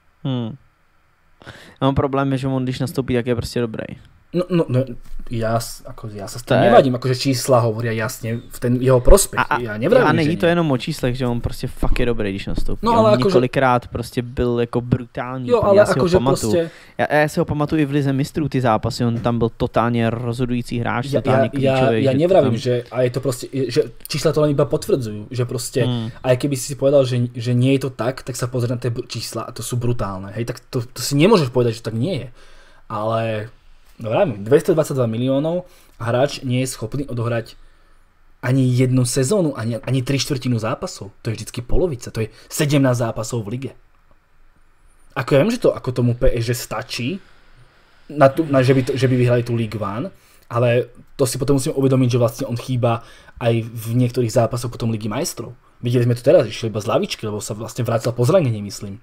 A: Mám problém, že on když nastoupí, tak je prostě dobrý.
B: No, ja sa s tým nevadím, akože čísla hovoria jasne v ten jeho prospech. Ja nevravím,
A: a není to jenom o číslech, že on prostě fakt je dobrý, když nastoupí. No, ale on několikrát prostě byl jako brutální.
B: Jo, ale akože prostě...
A: Já si ho pamatuju i v Lize mistrů ty zápasy, on tam byl totálně rozhodující hráč, totálně klíčový.
B: Ja nevravím, že a je to prostě, že čísla to len iba potvrdzujú, že prostě, aj keby si povedal, že nie je to tak sa pozri na tie čísla a to sú brutálne. Hej, tak to si nemôžeš povedať, že tak nie je. Ale... No vravím, 222 miliónov a hráč nie je schopný odohrať ani jednu sezónu, ani 3/4 zápasov. To je vždycky polovica, to je 17 zápasov v lige. Ako ja viem, že to ako tomu PSG stačí, že by vyhrali tú Ligue 1, ale to si potom musíme uvedomiť, že vlastne on chýba aj v niektorých zápasoch potom Ligy majstrov. Videli sme to teraz, išiel iba z lavičky, lebo sa vlastne vrátil po zranení, myslím.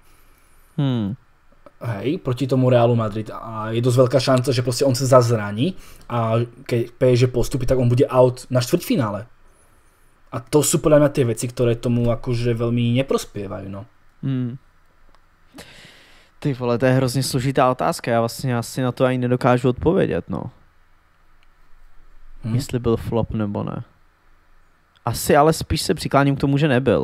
B: Hej, proti tomu Realu Madrid a je dosť veľká šanca, že proste on sa zazraní a keď PSG postupí, tak on bude out na štvrťfinále. A to sú podľa mňa tie veci, ktoré tomu akože veľmi neprospievajú, no.
A: Ty vole, to je hrozně složitá otázka, já vlastně asi na to ani nedokážu odpovědět, no. Jestli byl flop nebo ne. Asi, ale spíš se přikláním k tomu, že nebyl.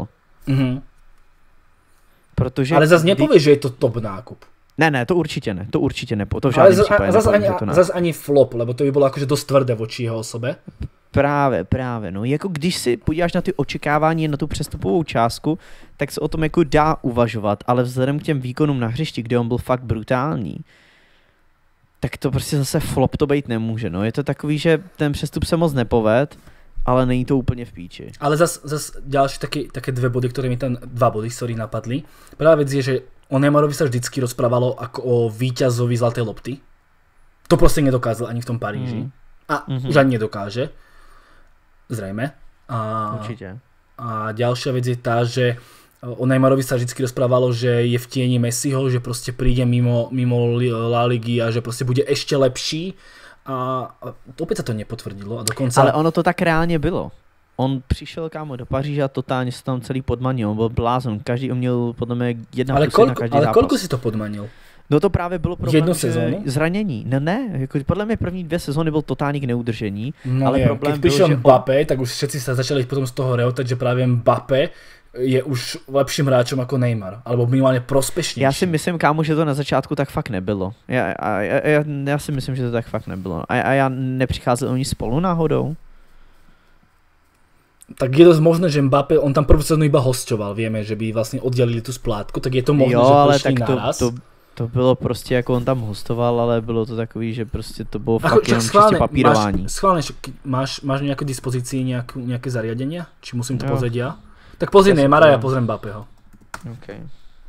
A: Protože
B: ale zase nepovieš, že je to top nákup.
A: Ne, to určitě ne, to v žádném případě nepovím,
B: zase ani flop, lebo to by bylo jakože dost tvrdé voči jeho osobe.
A: Právě, no, jako když si podíváš na ty očekávání, na tu přestupovou částku, tak se o tom jako dá uvažovat, ale vzhledem k těm výkonům na hřišti, kde on byl fakt brutální, tak to prostě zase flop to být nemůže, no, je to takový, že ten přestup se moc nepoved, ale není to úplně v píči.
B: Ale zas ďalšie také dva body, ktoré napadli. Prvá vec je, že o Neymarovi sa vždycky rozprávalo ako o víťazovi zlatej lopty. To proste nedokázal ani v tom Paríži. A už ani nedokáže. Zrejme.
A: Určite.
B: A ďalšia vec je tá, že o Neymarovi sa vždycky rozprávalo, že je v tieni Messiho, že proste príde mimo La Ligy a že proste bude ešte lepší. A opět se to nepotvrdilo a dokonce...
A: Ale ono to tak reálně bylo. On přišel kámo do Paříže a totálně se tam celý podmanil. On byl blázon. Každý měl podle mě 1+1 na každý zápas.
B: Ale koľko si to podmanil?
A: No to právě bylo problém,
B: jednu sezónu?
A: Zranění. Ne, jako podle mě první 2 sezóny byl totální k neudržení.
B: No ale problém keď prišiel Mbappé, tak už všetci sa začali potom z toho reotať, že právě Mbappé je už lepším hráčem jako Neymar, alebo minimálně prospešnější.
A: Já si myslím, kámo, že to na začátku tak fakt nebylo. Já si myslím, že to tak fakt nebylo. A já nepřicházel oni spolu náhodou?
B: Tak je dost možné, že Mbappé, on tam prvú sezónu iba hosťoval, vieme, že by vlastně oddělili tu splátku, tak je to možné, že pošli naraz.
A: To bylo prostě jako on tam hostoval, ale bylo to takový, že prostě to bylo fakt jenom čistě papírování.
B: Schválne, máš nejaké dispozícii nejaké zariadenia? Či musím to pozrieť ja? Tak pozri Neymara, ja pozriem Mbappého.
A: Okay.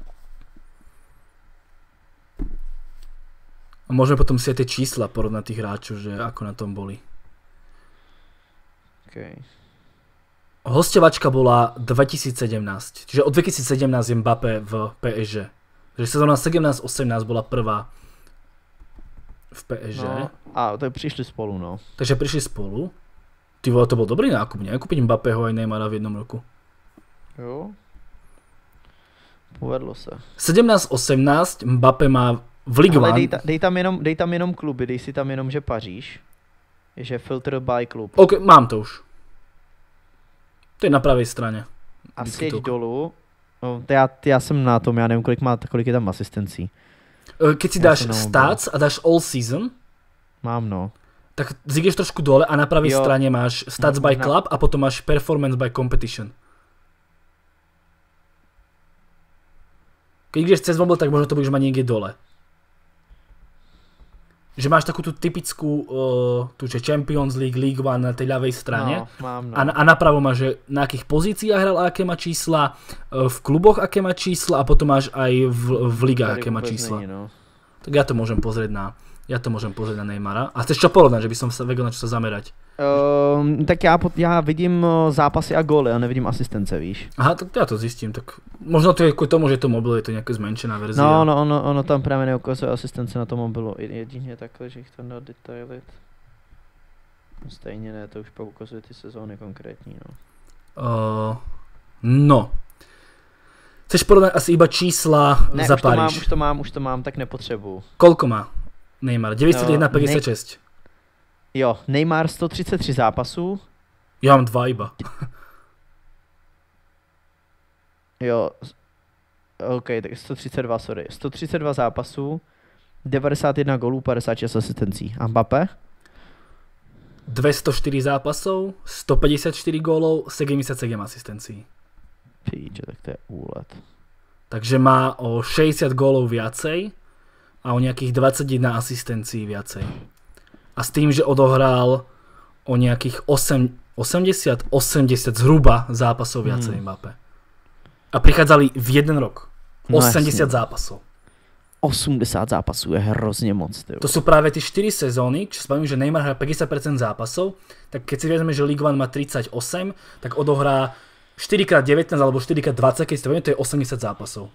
B: A môžeme potom si aj tie čísla porovnať tých hráčov, že ako na tom boli.
A: Okay.
B: Hostovačka bola 2017, čiže od 2017 je Mbappé v PSG. Takže sezóna 17-18 bola prvá v PSG.
A: No, a to prišli spolu, no.
B: Takže prišli spolu. Ty vole, to bol dobrý nákup, ne? Kúpiť Mbappého aj Neymara v jednom roku.
A: Jo. Povedlo sa.
B: 17-18 Mbappé má v Ligue 1.
A: Ale dej tam jenom kluby, dej si tam jenom, že Paříž. Že filter by klub.
B: OK, mám to už. To je na pravej strane.
A: A sjeď dolu. No, já jsem na tom, já nevím, kolik je tam asistencí.
B: Keď si dáš stats a dáš all season,
A: mám, no.
B: Tak zídeš trošku dole a na pravej strane máš stats by club a potom máš performance by competition. Keď ideš cez mobil, tak možno to budeš mať niekde dole. Že máš takú tú typickú že Champions League, League One na tej ľavej strane.
A: No, mám, no.
B: A napravo máš, že na akých pozíciách hral a aké má čísla, v kluboch aké má čísla a potom máš aj v ligách aké má čísla.
A: No.
B: Tak ja to môžem pozrieť na Neymara. A chceš čo porovnať, že by som sa vedel na čo sa zamerať?
A: Tak já vidím zápasy a góly a nevidím asistence, víš.
B: Aha, tak ja to zistím, tak možno to je kvôli tomu, že to mobil je to nejaká zmenšená verzia.
A: No, ono tam právě neukazuje asistence na tom mobilu, jedině takhle, že jich to dá detailit. Stejně ne, to už pak ukazuje ty sezóny konkrétní, no.
B: No. Chceš porovnať asi iba čísla
A: ne,
B: za Paríž?
A: Už to mám, tak nepotřebuju.
B: Koľko má Neymar? 91-56.
A: Jo, Neymar 133 zápasů.
B: Ja mám 2 iba.
A: Jo, OK, tak 132, sorry. 132 zápasů, 91 gólů, 56 asistencí. A Mbappé?
B: 204 zápasov, 154 gólov, 77 asistencií.
A: Píče, tak to je úlet.
B: Takže má o 60 gólov viacej a o nejakých 21 asistencií viacej. A s tým, že odohral o nejakých 80 zhruba zápasov viacej Mbappé. A prichádzali v jeden rok. 80 zápasov.
A: 80 zápasů je hrozně moc. Tyjo.
B: To sú práve tie 4 sezóny, čo spomínam, že Neymar hrá 50% zápasov, tak keď si vezme, že Ligue 1 má 38, tak odohrá 4x19 alebo 4x20, keď si to vezme, to je 80 zápasov.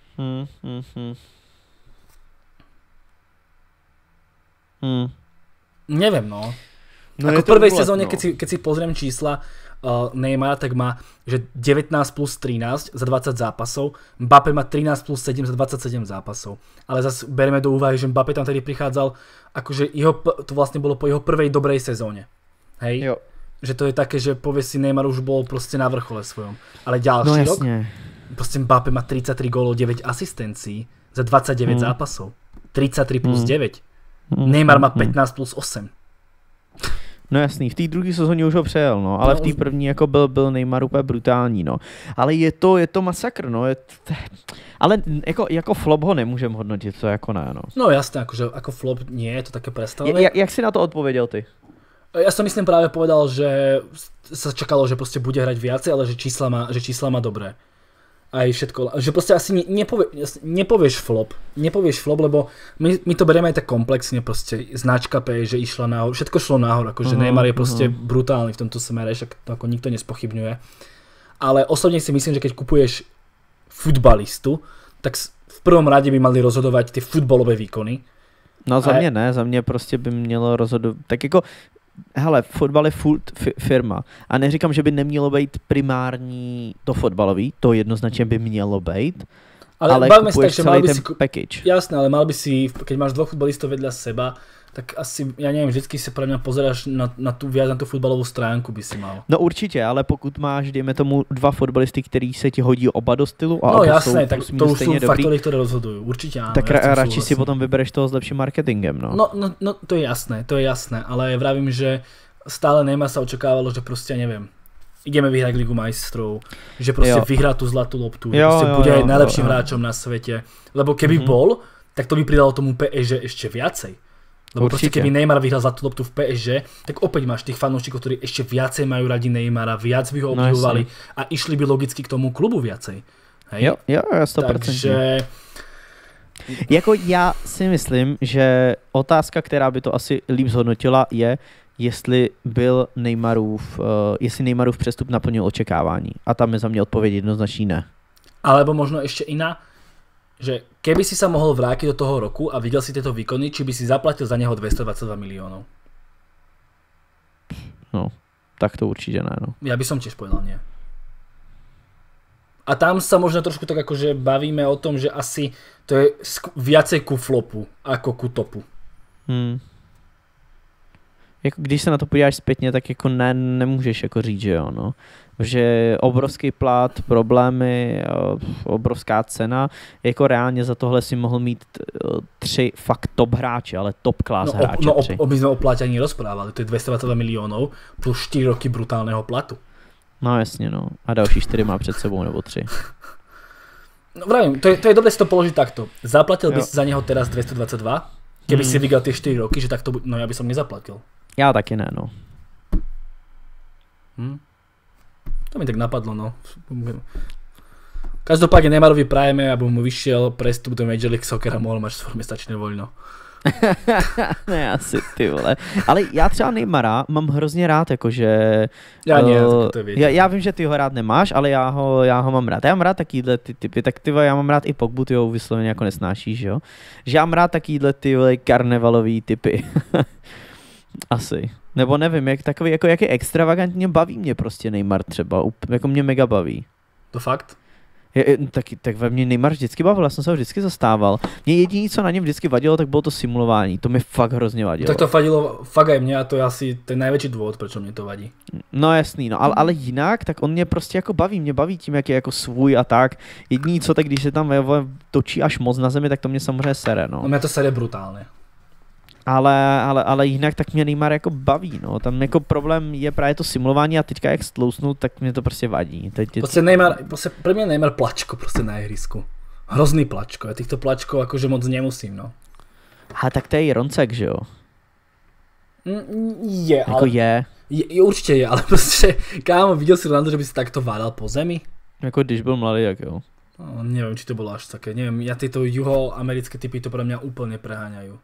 B: Neviem, no. Ako v prvej sezóne, keď si pozriem čísla Neymara, tak má že 19 plus 13 za 20 zápasov, Mbappé má 13 plus 7 za 27 zápasov. Ale zase bereme do úvahy, že Mbappé tam tedy prichádzal, akože to vlastne bolo po jeho prvej dobrej sezóne. Hej?
A: Jo.
B: Že to je také, že povie si Neymar už bol proste na vrchole svojom. Ale ďalší rok, proste Mbappé má 33 gólov, 9 asistencií za 29 zápasov. 33 plus 9. Neymar má 15 plus 8.
A: No jasný, v té druhé sezóně už ho přejel, no, ale v té první jako byl Neymar úplně brutální, no. Ale je to masakr, no, ale jako flop ho nemůžem hodnotit, to jako ne, no.
B: No jasné, akože ako flop nie je to také predstavené.
A: Jak si na to odpověděl ty?
B: Ja som myslím práve povedal, že sa čakalo, že proste bude hrať viacej, ale že čísla má dobré. Aj všetko, že proste asi nepovieš flop, lebo my to berieme aj tak komplexne, proste značka PSG išla nahor, všetko šlo nahor, akože Neymar je proste brutálny v tomto smere, však to ako nikto nespochybňuje. Ale osobne si myslím, že keď kupuješ futbalistu, tak v prvom rade by mali rozhodovať tie futbalové výkony.
A: No za mě ne, za mě prostě by mělo rozhodovat, tak jako hele, fotbal je firma a neříkám, že by nemělo být primární to fotbalový, to jednoznačně by mělo být, ale kupuješ celý ten package.
B: Jasné, ale mal by si, keď máš dvoch futbalistov vedľa seba, tak asi, ja neviem, vždycky sa pre mňa pozeráš viac na tú futbalovú stránku by si mal.
A: No určitě, ale pokud máš, dejme tomu, dva fotbalisty, který se ti hodí oba do stylu a
B: no jasné, tak to už sú faktory, ktoré rozhodujú, určite áno.
A: Tak radši si potom vybereš toho s lepším marketingem, no.
B: No to je jasné, ale vravím, že stále Neymar sa očakávalo, že proste, neviem, ideme vyhrať Ligu majstrov, že proste vyhrá tú zlatú loptu, že proste bude aj najlepším hráčom na svete, lebo keby bol, tak to by pridalo tomu PSG ešte viacej. Lebo proste keby Neymar vyhral za tú loptu v PSG, tak opäť máš tých fanúšikov, ktorí ešte viacej majú radi Neymara, viac by ho obdivovali a išli by logicky k tomu klubu viacej. Hej?
A: Jo, 100%.
B: Takže...
A: Jako já si myslím, že otázka, která by to asi líp zhodnotila, je, jestli Neymarův přestup naplnil očekávání. A tam je za mě odpověď jednoznačný ne.
B: Alebo možno ešte iná, že keby si sa mohol vrátiť do toho roku a videl si tieto výkony, či by si zaplatil za neho 222 miliónov?
A: No, tak to určite ne, no.
B: Ja by som tiež povedal nie. A tam sa možno trošku tak akože bavíme o tom, že asi to je viacej ku flopu ako ku topu.
A: Jako když se na to podíváš zpětně, tak jako nemůžeš jako říct, že jo, no. Že obrovský plat, problémy, obrovská cena, jako reálně za tohle si mohl mít 3 fakt top hráče, ale top class hráče.
B: My sme o plate ani rozprávali, to je 222 miliónov plus 4 roky brutálneho platu.
A: No jasně, no. A další 4 má před sebou, nebo 3.
B: No vravím, to je dobré si to položiť takto. Zaplatil by si za neho teraz 222, keby si vygal tie 4 roky, že takto, no ja by som nezaplatil.
A: Já taky ne, no.
B: To mi tak napadlo, no. Každopádne Neymarovi prajeme, aby mu vyšiel prestup do Major League Soccer a mohol mať 4měsíčné voľno.
A: Ne, asi ty vole. Ale já třeba Neymara mám hrozně rád, jakože... Já vím, že ty ho rád nemáš, ale já ho mám rád. Já mám rád takýhle ty typy, tak ty já mám rád i Pogbu, ty ho vysloveně jako nesnášíš, jo? Že já mám rád takýhle ty karnevalový typy. Asi. Nebo nevím, jak je extravagantně baví mě prostě Neymar třeba, jako mě mega baví.
B: To fakt?
A: Tak ve mně Neymar vždycky bavil, já jsem se ho vždycky zastával. Mě jediné, co na něm vždycky vadilo, tak bylo to simulování, to mi fakt hrozně vadilo.
B: Tak to vadilo fakt aj mně a to je asi ten největší důvod, proč mě to vadí.
A: No jasný, no ale jinak, tak on mě prostě jako baví, mě baví tím, jak je jako svůj a tak. Jediný co, tak když se tam točí až moc na zemi, tak to mě samozřejmě sere, no.
B: No mě to sere brutálně.
A: Ale jinak tak mě Neymar jako baví, no. Tam jako problém je právě to simulování a teďka jak stlousnout, tak mě to prostě vadí.
B: Prostě Neymar, pre mňa Neymar plačko prostě na ihrisku. Hrozný plačko, ja týchto plačkov akože moc nemusím, no.
A: A tak to je Roncek, že jo?
B: Je,
A: jako
B: ale...
A: Je.
B: Určite je, ale prostě, kámo, videl si Ronaldo, že by si takto vádal po zemi?
A: Jako když byl mladý, jak jo.
B: No, neviem, či to bolo až také, neviem, ja tieto juhoamerické typy to pre mňa úplne preháňajú.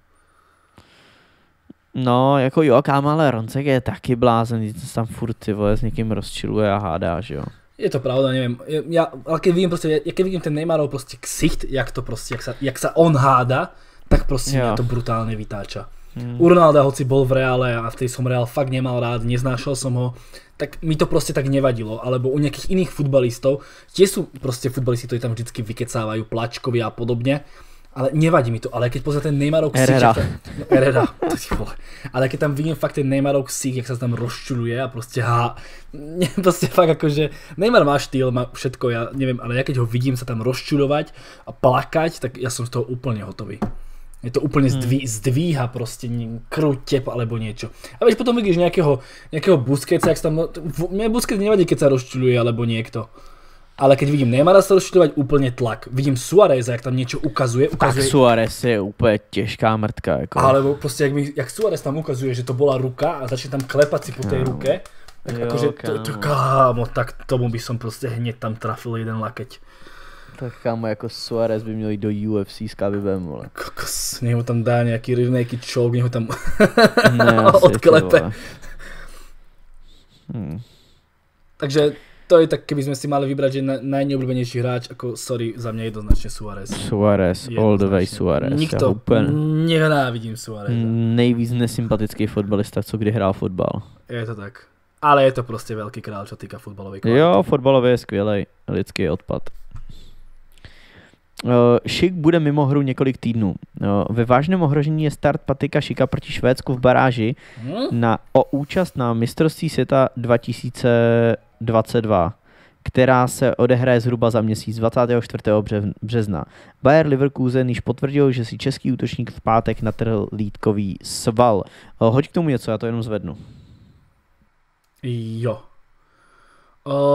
A: No, jako jo, kámo, ale Roncek je taky blázen, tam furt ty vole s někým rozčiluje a hádá, že jo.
B: Je to pravda, neviem, ale keď vidím ten Neymarov prostě ksicht, jak to prostě, jak sa on háda, tak prostě mňa to brutálne vytáča. U Ronalda, hoci bol v Reále a vtedy som Reál fakt nemal rád, neznášal som ho, tak mi to prostě tak nevadilo, alebo u nejakých iných futbalistov, tie sú prostě futbalisti, ktorí tam vždycky vykecávajú plačkovi a podobne. Ale nevadí mi to, ale keď pozriem ten Neymarov ksich, Herrera, ale keď tam vidím fakt ten Neymarov ksich, jak sa tam rozčuluje a prostě prostě fakt akože Neymar má štýl, má všetko, ja neviem, ale ja keď ho vidím sa tam rozčulovať a plakať, tak ja som z toho úplne hotový. Je to úplne zdvíha prostě krv, tep alebo niečo. A vieš, potom vidíš nejakého Busquetsa, jak sa tam, mne Busquets nevadí, keď sa rozčuluje alebo niekto. Ale keď vidím Neymara sa rozčuľovať, úplne tlak. Vidím Suáreza, jak tam niečo ukazuje.
A: Tak Suárez je úplně těžká mrtka. Jako.
B: Alebo prostě jak Suárez tam ukazuje, že to bola ruka a začne tam klepať si po tej ruke. Tak jo, akože kámo, tak tomu by som prostě hneď tam trafil jeden lakeť.
A: Tak kámo, jako Suárez by měl jít do UFC s Khabibem, vole.
B: Kokos, nech ho tam dá nejaký čouk, nech ho tam odklepe. Takže to je tak, keby sme si mali vybrať, že najneobľúbenejší hráč, ako sorry, za mňa jednoznačne Suárez.
A: Suárez, all the way Suárez.
B: Nikto, nenávidím Suáreza.
A: Nejvíc nesympatický fotbalista, co kdy hrál fotbal.
B: Je to tak. Ale je to prostě velký král, čo týka fotbalovej kvality.
A: Jo, fotbalově je skvělej, lidský odpad. Šik bude mimo hru několik týdnů. Ve vážném ohrožení je start Patrika Šika proti Švédsku v baráži o účast na mistrovství světa 2022, která se odehraje zhruba za měsíc 24. března. Bayer Leverkusen již potvrdil, že si český útočník v pátek natrhl lýtkový sval. Hoď k tomu něco, já to jenom zvednu.
B: Jo.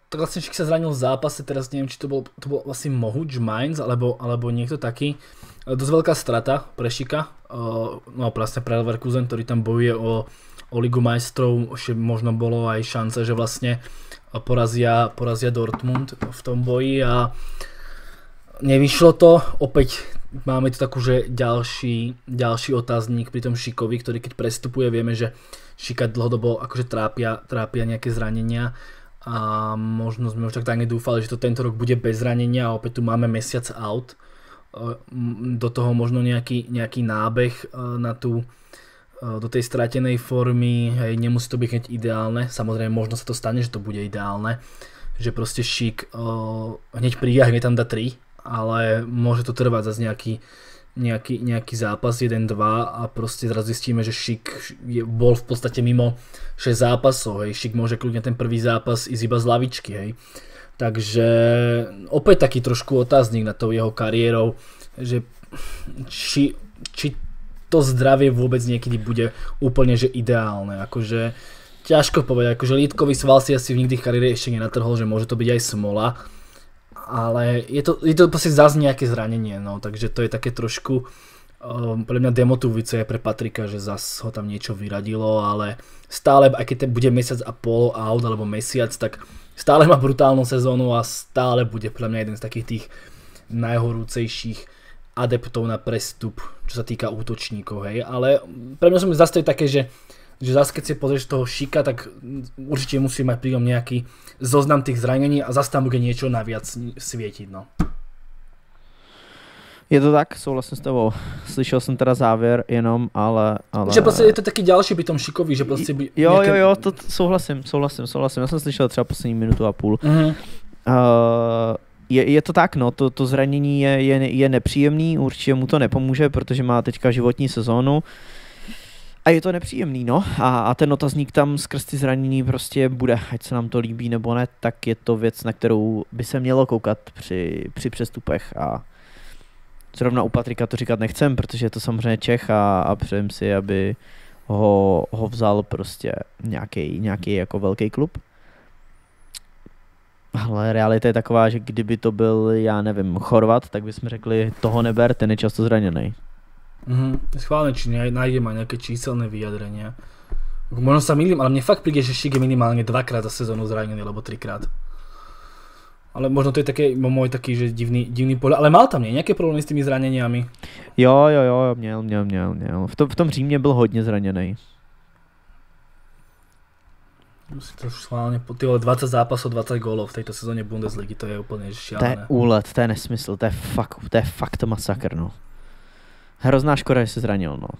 B: tak vlastne Šik sa zranil v zápase, teraz neviem, či to bol asi Mohuč Mainz, alebo niekto taký. Dosť veľká strata pre Šika, no vlastne pre Leverkusen, ktorý tam bojuje o Ligu majstrov, ešte možno bolo aj šance, že vlastne porazia Dortmund v tom boji a nevyšlo to, opäť máme tu takú, že ďalší otáznik pri tom Šikovi, ktorý keď prestupuje, vieme, že Šika dlhodobo akože trápia nejaké zranenia a možno sme už tak nedúfali, že to tento rok bude bez zranenia a opäť tu máme mesiac out, do toho možno nejaký nábeh do tej stratenej formy, hej, nemusí to byť hneď ideálne, samozrejme možno sa to stane, že to bude ideálne, že proste Šik hneď príde a hneď tam dá 3, ale môže to trvať zase nejaký zápas 1-2 a proste zrazu zistíme, že Šik bol v podstate mimo 6 zápasov, hej, Šik môže kľudne ten prvý zápas ísť iba z lavičky, hej. Takže opäť taký trošku otáznik na tou jeho kariérou, že či to zdravie vôbec niekedy bude úplne že ideálne, akože ťažko povedať, akože lítkový sval si asi nikdy v kariére ešte nenatrhol, že môže to byť aj smola, ale je to proste zase nejaké zranenie, no, takže to je také trošku pre mňa demotivujúce pre Patrika, že zase ho tam niečo vyradilo, ale stále, aj keď bude mesiac a pol out alebo mesiac, tak stále má brutálnu sezónu a stále bude pre mňa jeden z takých tých najhorúcejších adeptov na prestup, čo sa týka útočníkov, hej, ale pre mňa som zase také, že zase keď si pozrieš toho Šika, tak určite musí mať prídom nejaký zoznam tých zranení a zase tam bude niečo naviac svietiť, no.
A: Je to tak, souhlasím s tebou. Slyšel jsem teda závěr jenom, ale...
B: Že prostě je to taky další by tom Šikovi, že prostě by...
A: Jo, to souhlasím. Já jsem slyšel třeba poslední minutu a půl.
B: Mm-hmm.
A: Je to tak, no, to zranění je nepříjemný, určitě mu to nepomůže, protože má teďka životní sezónu. A je to nepříjemný, no. A ten otazník tam skrz ty zranění prostě bude, ať se nám to líbí nebo ne, tak je to věc, na kterou by se mělo koukat při přestupech a zrovna u Patrika to říkat nechcem, protože je to samozřejmě Čech a přejem si, aby ho vzal prostě nějaký jako velký klub. Ale realita je taková, že kdyby to byl, já nevím, Chorvat, tak bychom řekli, toho neber, ten je často zraněný.
B: Schválne, či nájdem aj nejaké číselné vyjadrenia. Možno sa mýlim, ale mne fakt príde, že Šik je minimálne 2-krát za sezónu zranený, alebo 3-krát. Ale možno to je také, môj taký, že divný pohľad. Ale mal tam nejaké problémy s tými zraneniami?
A: Jo, měl. V tom Římě byl hodně zraněný.
B: Si to schválne, 20 zápasov, 20 gólov v tejto sezóne Bundesligy, to je úplne šialené.
A: To je úlet, to je nesmysl, to je fakt masakr, no. Hrozná škoda, že se zranil, no.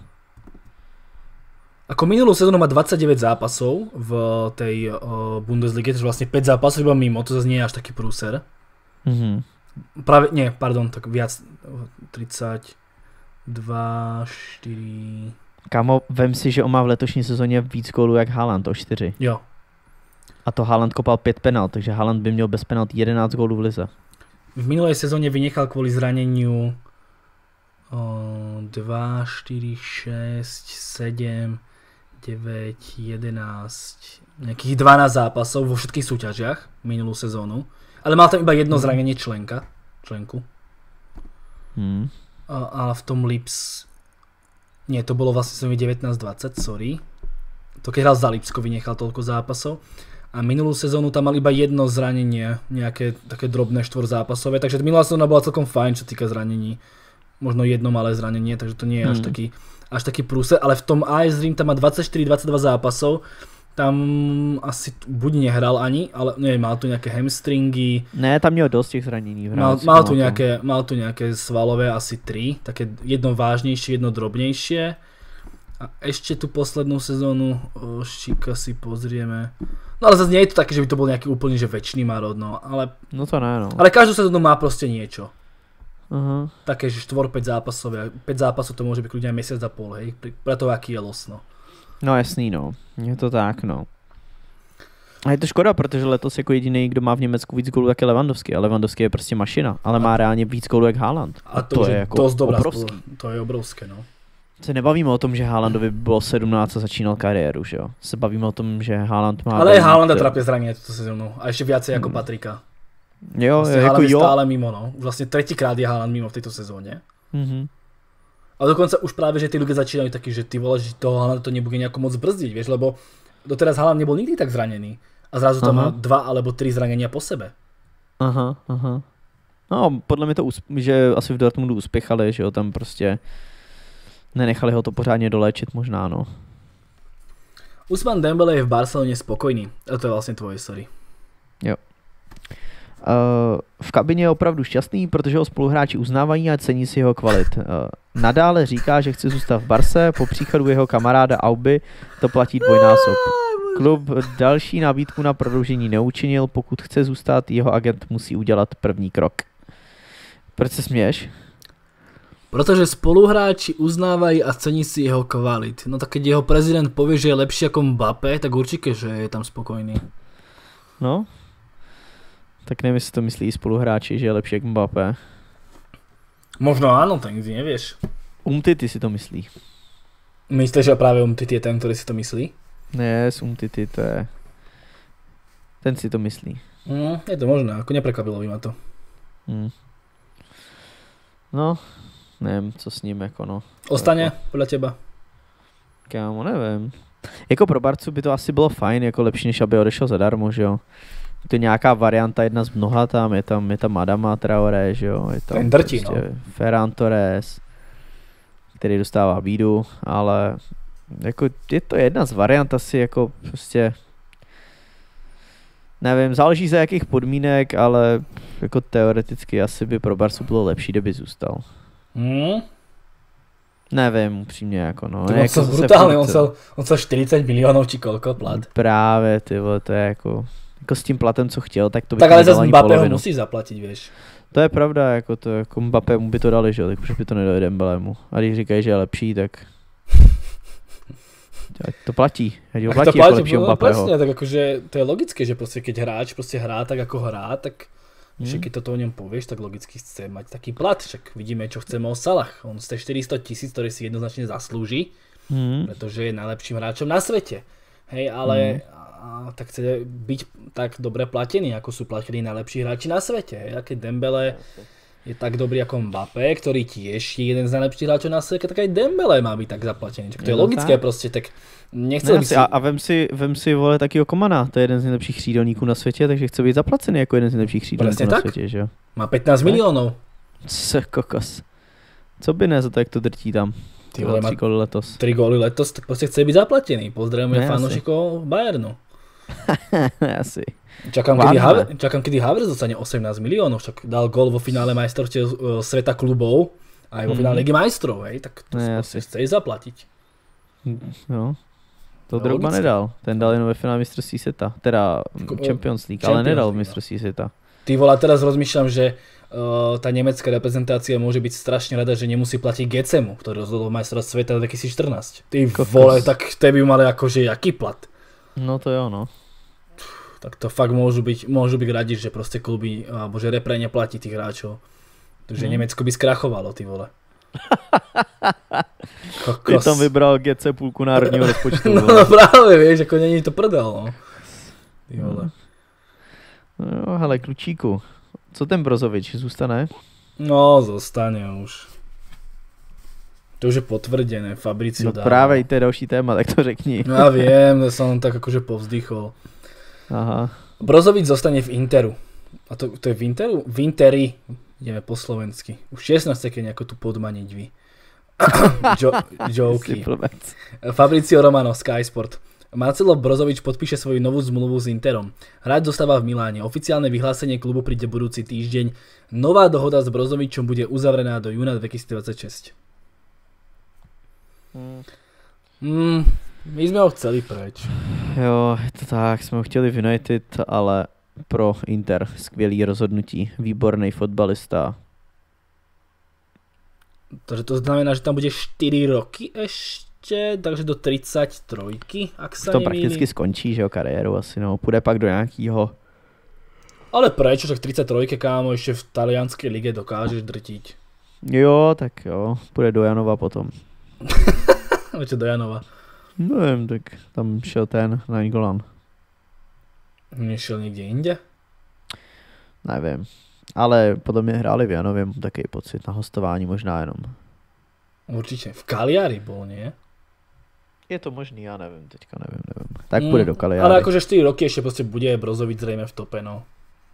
B: Ako minulú sezónu má 29 zápasov v tej Bundeslige, takže vlastne 5 zápasov iba mimo, to zase nie je až taký prúser. Tak viac, 32, 4...
A: Kámo, vem si, že on má v letošní sezóně víc gólů jak Haaland, o 4.
B: Jo.
A: A to Haaland kopal 5 penalt, takže Haaland by měl bez penalt 11 gólů v lize.
B: V minulej sezóne vynechal kvôli zraneniu 2, 4, 6, 7, 9, 11, nejakých 12 zápasov vo všetkých súťažiach minulú sezónu. Ale mal tam iba jedno zranenie členku. A v tom Lips... Nie, to bolo vlastne 19-20, sorry. To keď hral za Lipsko, vynechal toľko zápasov. A minulú sezónu tam mal iba jedno zranenie, nejaké také drobné štvorzápasové, takže minulá sezóna bola celkom fajn, čo týka zranení. Možno jedno malé zranenie, takže to nie je až taký prúser, ale v tom AS Rím tam má 24-22 zápasov, tam asi buď nehral ani, ale neviem, mal tu nejaké hamstringy.
A: Ne, tam měl dost těch zranění.
B: Mal tu nejaké svalové asi 3, také jedno vážnejšie, jedno drobnejšie. A ešte tú poslednú sezónu Šika si pozrieme. No ale zase nie je to také, že by to bol nejaký úplne že večný marod, no, ale...
A: No to ne, no.
B: Ale každú sezónu má proste niečo.
A: Také,
B: že 4-5 zápasov, 5 zápasov to môže byť kľudne aj mesiac a pol, hej, pre to, aký je los, no.
A: No jasný, no, je to tak, no. A je to škoda, protože letos jako jediný, kdo má v Německu víc gólů, tak je Lewandowski. A Lewandowski je prostě mašina, ale má reálně víc gólů jak Haaland.
B: A to je jako
A: dost dobrá
B: to je obrovské, no.
A: Se nebavíme o tom, že Haalandovi bylo 17 a začínal kariéru, že jo? Se bavíme o tom, že Haaland má...
B: Ale aj Haalanda trápia zranenie túto sezónu. A ešte viacej ako Patrika.
A: Jo,
B: Vlastne
A: jako
B: Haaland je
A: jo.
B: stále mimo, no. Už vlastne tretíkrát je Haaland mimo v tejto sezóne.
A: Mhm.
B: A dokonca už práve, že tí ľudia začínajú takí, že ty vole, že toho Haalanda to nebude nejako moc brzdiť, vieš, lebo doteraz Haaland nebol nikdy tak zranený. A zrazu tam má 2 alebo 3 zranenia po sebe.
A: Aha. No, podle mě to, že asi v Dortmundu uspěchali, že jo, tam prostě nenechali ho to pořádně doléčit možná, no.
B: Ousmane Dembele je v Barcelone spokojný. A to je vlastně tvoje, sorry.
A: Jo. V kabině je opravdu šťastný, protože ho spoluhráči uznávají a cení si jeho kvalit. Nadále říká, že chce zůstat v Barse, po příchodu jeho kamaráda Auby to platí dvojnásob. Klub další nabídku na prodloužení neučinil, pokud chce zůstat, jeho agent musí udělat první krok. Proč se směješ?
B: Protože spoluhráči uznávají a cení si jeho kvalit. No tak keď jeho prezident povie, že je lepší ako Mbappé, tak určite, že je tam spokojný.
A: No, tak nevím, jestli to myslí i spoluhráči, že je lepší jak Mbappé.
B: Možno áno, tak nikdy nevieš.
A: Umtiti si to myslí.
B: Myslíš, že práve Umtiti je ten, ktorý si to myslí?
A: Ne, Umtiti to je... Ten si to myslí.
B: Je to možné, ako neprekvapilo by ma to.
A: No, nevím, co s ním jako no.
B: Ostane podľa teba?
A: Kámo, nevím. Jako pro Barcu by to asi bylo fajn, jako lepší, než aby odešel zadarmo, že jo. To je nějaká varianta, jedna z mnoha tam, je tam Adama Traoré, že jo. Je tam
B: ten drtí,
A: prostě Ferran Torres, který dostává bídu, ale jako je to jedna z variant asi jako prostě nevím, záleží za jakých podmínek, ale jako teoreticky asi by pro Barcu bylo lepší, kdyby zůstal. Nevím, upřímně jako no.
B: To jako brutálně, on sel 40 milionů či kolko plat.
A: Právě, ty vole, to je jako s tím platem, co chtěl, tak to by
B: tak ale zase Mbappé ho musí zaplatit, vieš.
A: To je pravda, jako to, jako Mbappé mu by to dali, že jo, tak proč by to nedali Dembelemu. A když říkají, že je lepší, tak to platí. Ať ho platí jako lepšího Mbappého.
B: Presne, tak akože to je logické, že proste keď hráč proste hrá tak ako hrá, tak že keď toto o ňom povieš, tak logicky chce mať taký plat, však vidíme, čo chceme o Salah. On z těch 400 000, ktorý si jednoznačne zaslúži, pretože je najlepším hráčom na svete. Hej, ale tak chce byť tak dobre platený, ako sú platení najlepší hráči na svete. Hej, a keď Dembele je tak dobrý ako Mbappé, ktorý tiež je jeden z najlepších hráčov na svete, tak aj Dembele má byť tak zaplatený. Tak to je logické proste, tak nechcel by si...
A: A vem si vole takýho Komana, to je jeden z nejlepších křídelníků na světě, takže chce být zaplacený jako jeden z nejlepších křídelníků na světě, že jo?
B: Má 15 milionů.
A: Co kokos. Co by ne za to, jak to drtí tam?
B: Ty vole,
A: 3 góly letos.
B: 3 góly letos, tak prostě chce být zaplatený. Pozdravujeme fanúšikov Bayernu.
A: Asi.
B: Čakám, kedy Havertz dostane 18 miliónov, však dal gól vo finále majstrovstiev sveta klubov a aj vo finále Ligy majstrov, hej, tak to si chce zaplatiť.
A: No. To Drogba nedal, ten dal jen ve finále mistrovství světa, teda Champions League, ale nedal v mistrovství světa.
B: Ty vole, teraz rozmýšľam, že tá nemecká reprezentácia môže byť strašne rada, že nemusí platiť Gecemu, ktorý rozhodol majstrovství sveta 2014. Ty vole, tak te by mali akože jaký plat?
A: No to jo, no.
B: Tak to fakt môžu byť radi, že proste kluby, alebo že repre neplatí tých hráčov. Takže Nemecko by skrachovalo, ty vole.
A: Ty tam vybral GC půlku národního rozpočtu.
B: No právě, vieš, ako není to prdel, no. Ty vole.
A: No hele, klučíku, co ten Brozovič, zůstane?
B: No, zostane už. To už je potvrdené, Fabricio
A: dával. No právě, to je další téma, tak to řekni.
B: No ja viem, ja som tak akože povzdychol.
A: Aha.
B: Brozovič zostane v Interu. A to je v Interu? V Interi, ideme po slovensky. Už 16 keď nejako tu podmaniť vy. Joky. Fabricio Romano, Sky Sport. Marcelo Brozovič podpíše svoju novú zmluvu s Interom. Hráč zostáva v Miláne. Oficiálne vyhlásenie klubu príde budúci týždeň. Nová dohoda s Brozovičom bude uzavrená do júna 2026. My sme ho chceli preč.
A: Jo, je to tak, jsme ho chtěli v United, ale pro Inter skvělý rozhodnutí, výborný fotbalista.
B: Takže to znamená, že tam bude 4 roky ešte, takže do 33, ak sa
A: to
B: nemýlim.
A: prakticky skončí, že jo, kariéru asi, no, půjde pak do nějakýho.
B: Ale prečo, však 33, kámo, ešte v talianskej lige dokážeš drtiť.
A: Jo, tak jo, půjde do Janova potom.
B: Čo do Janova?
A: Nevím, tak tam šel ten Nainggolan.
B: Nešiel niekde inde?
A: Nevím. Ale podle mě hráli v Janově, mám takový pocit, na hostování možná jenom.
B: Určite. V Cagliari bol, nie?
A: Je to možný, já nevím, teďka nevím. Tak půjde do Cagliari.
B: Ale akože 4 roky ešte proste bude Brozovic zrejme v tope, no.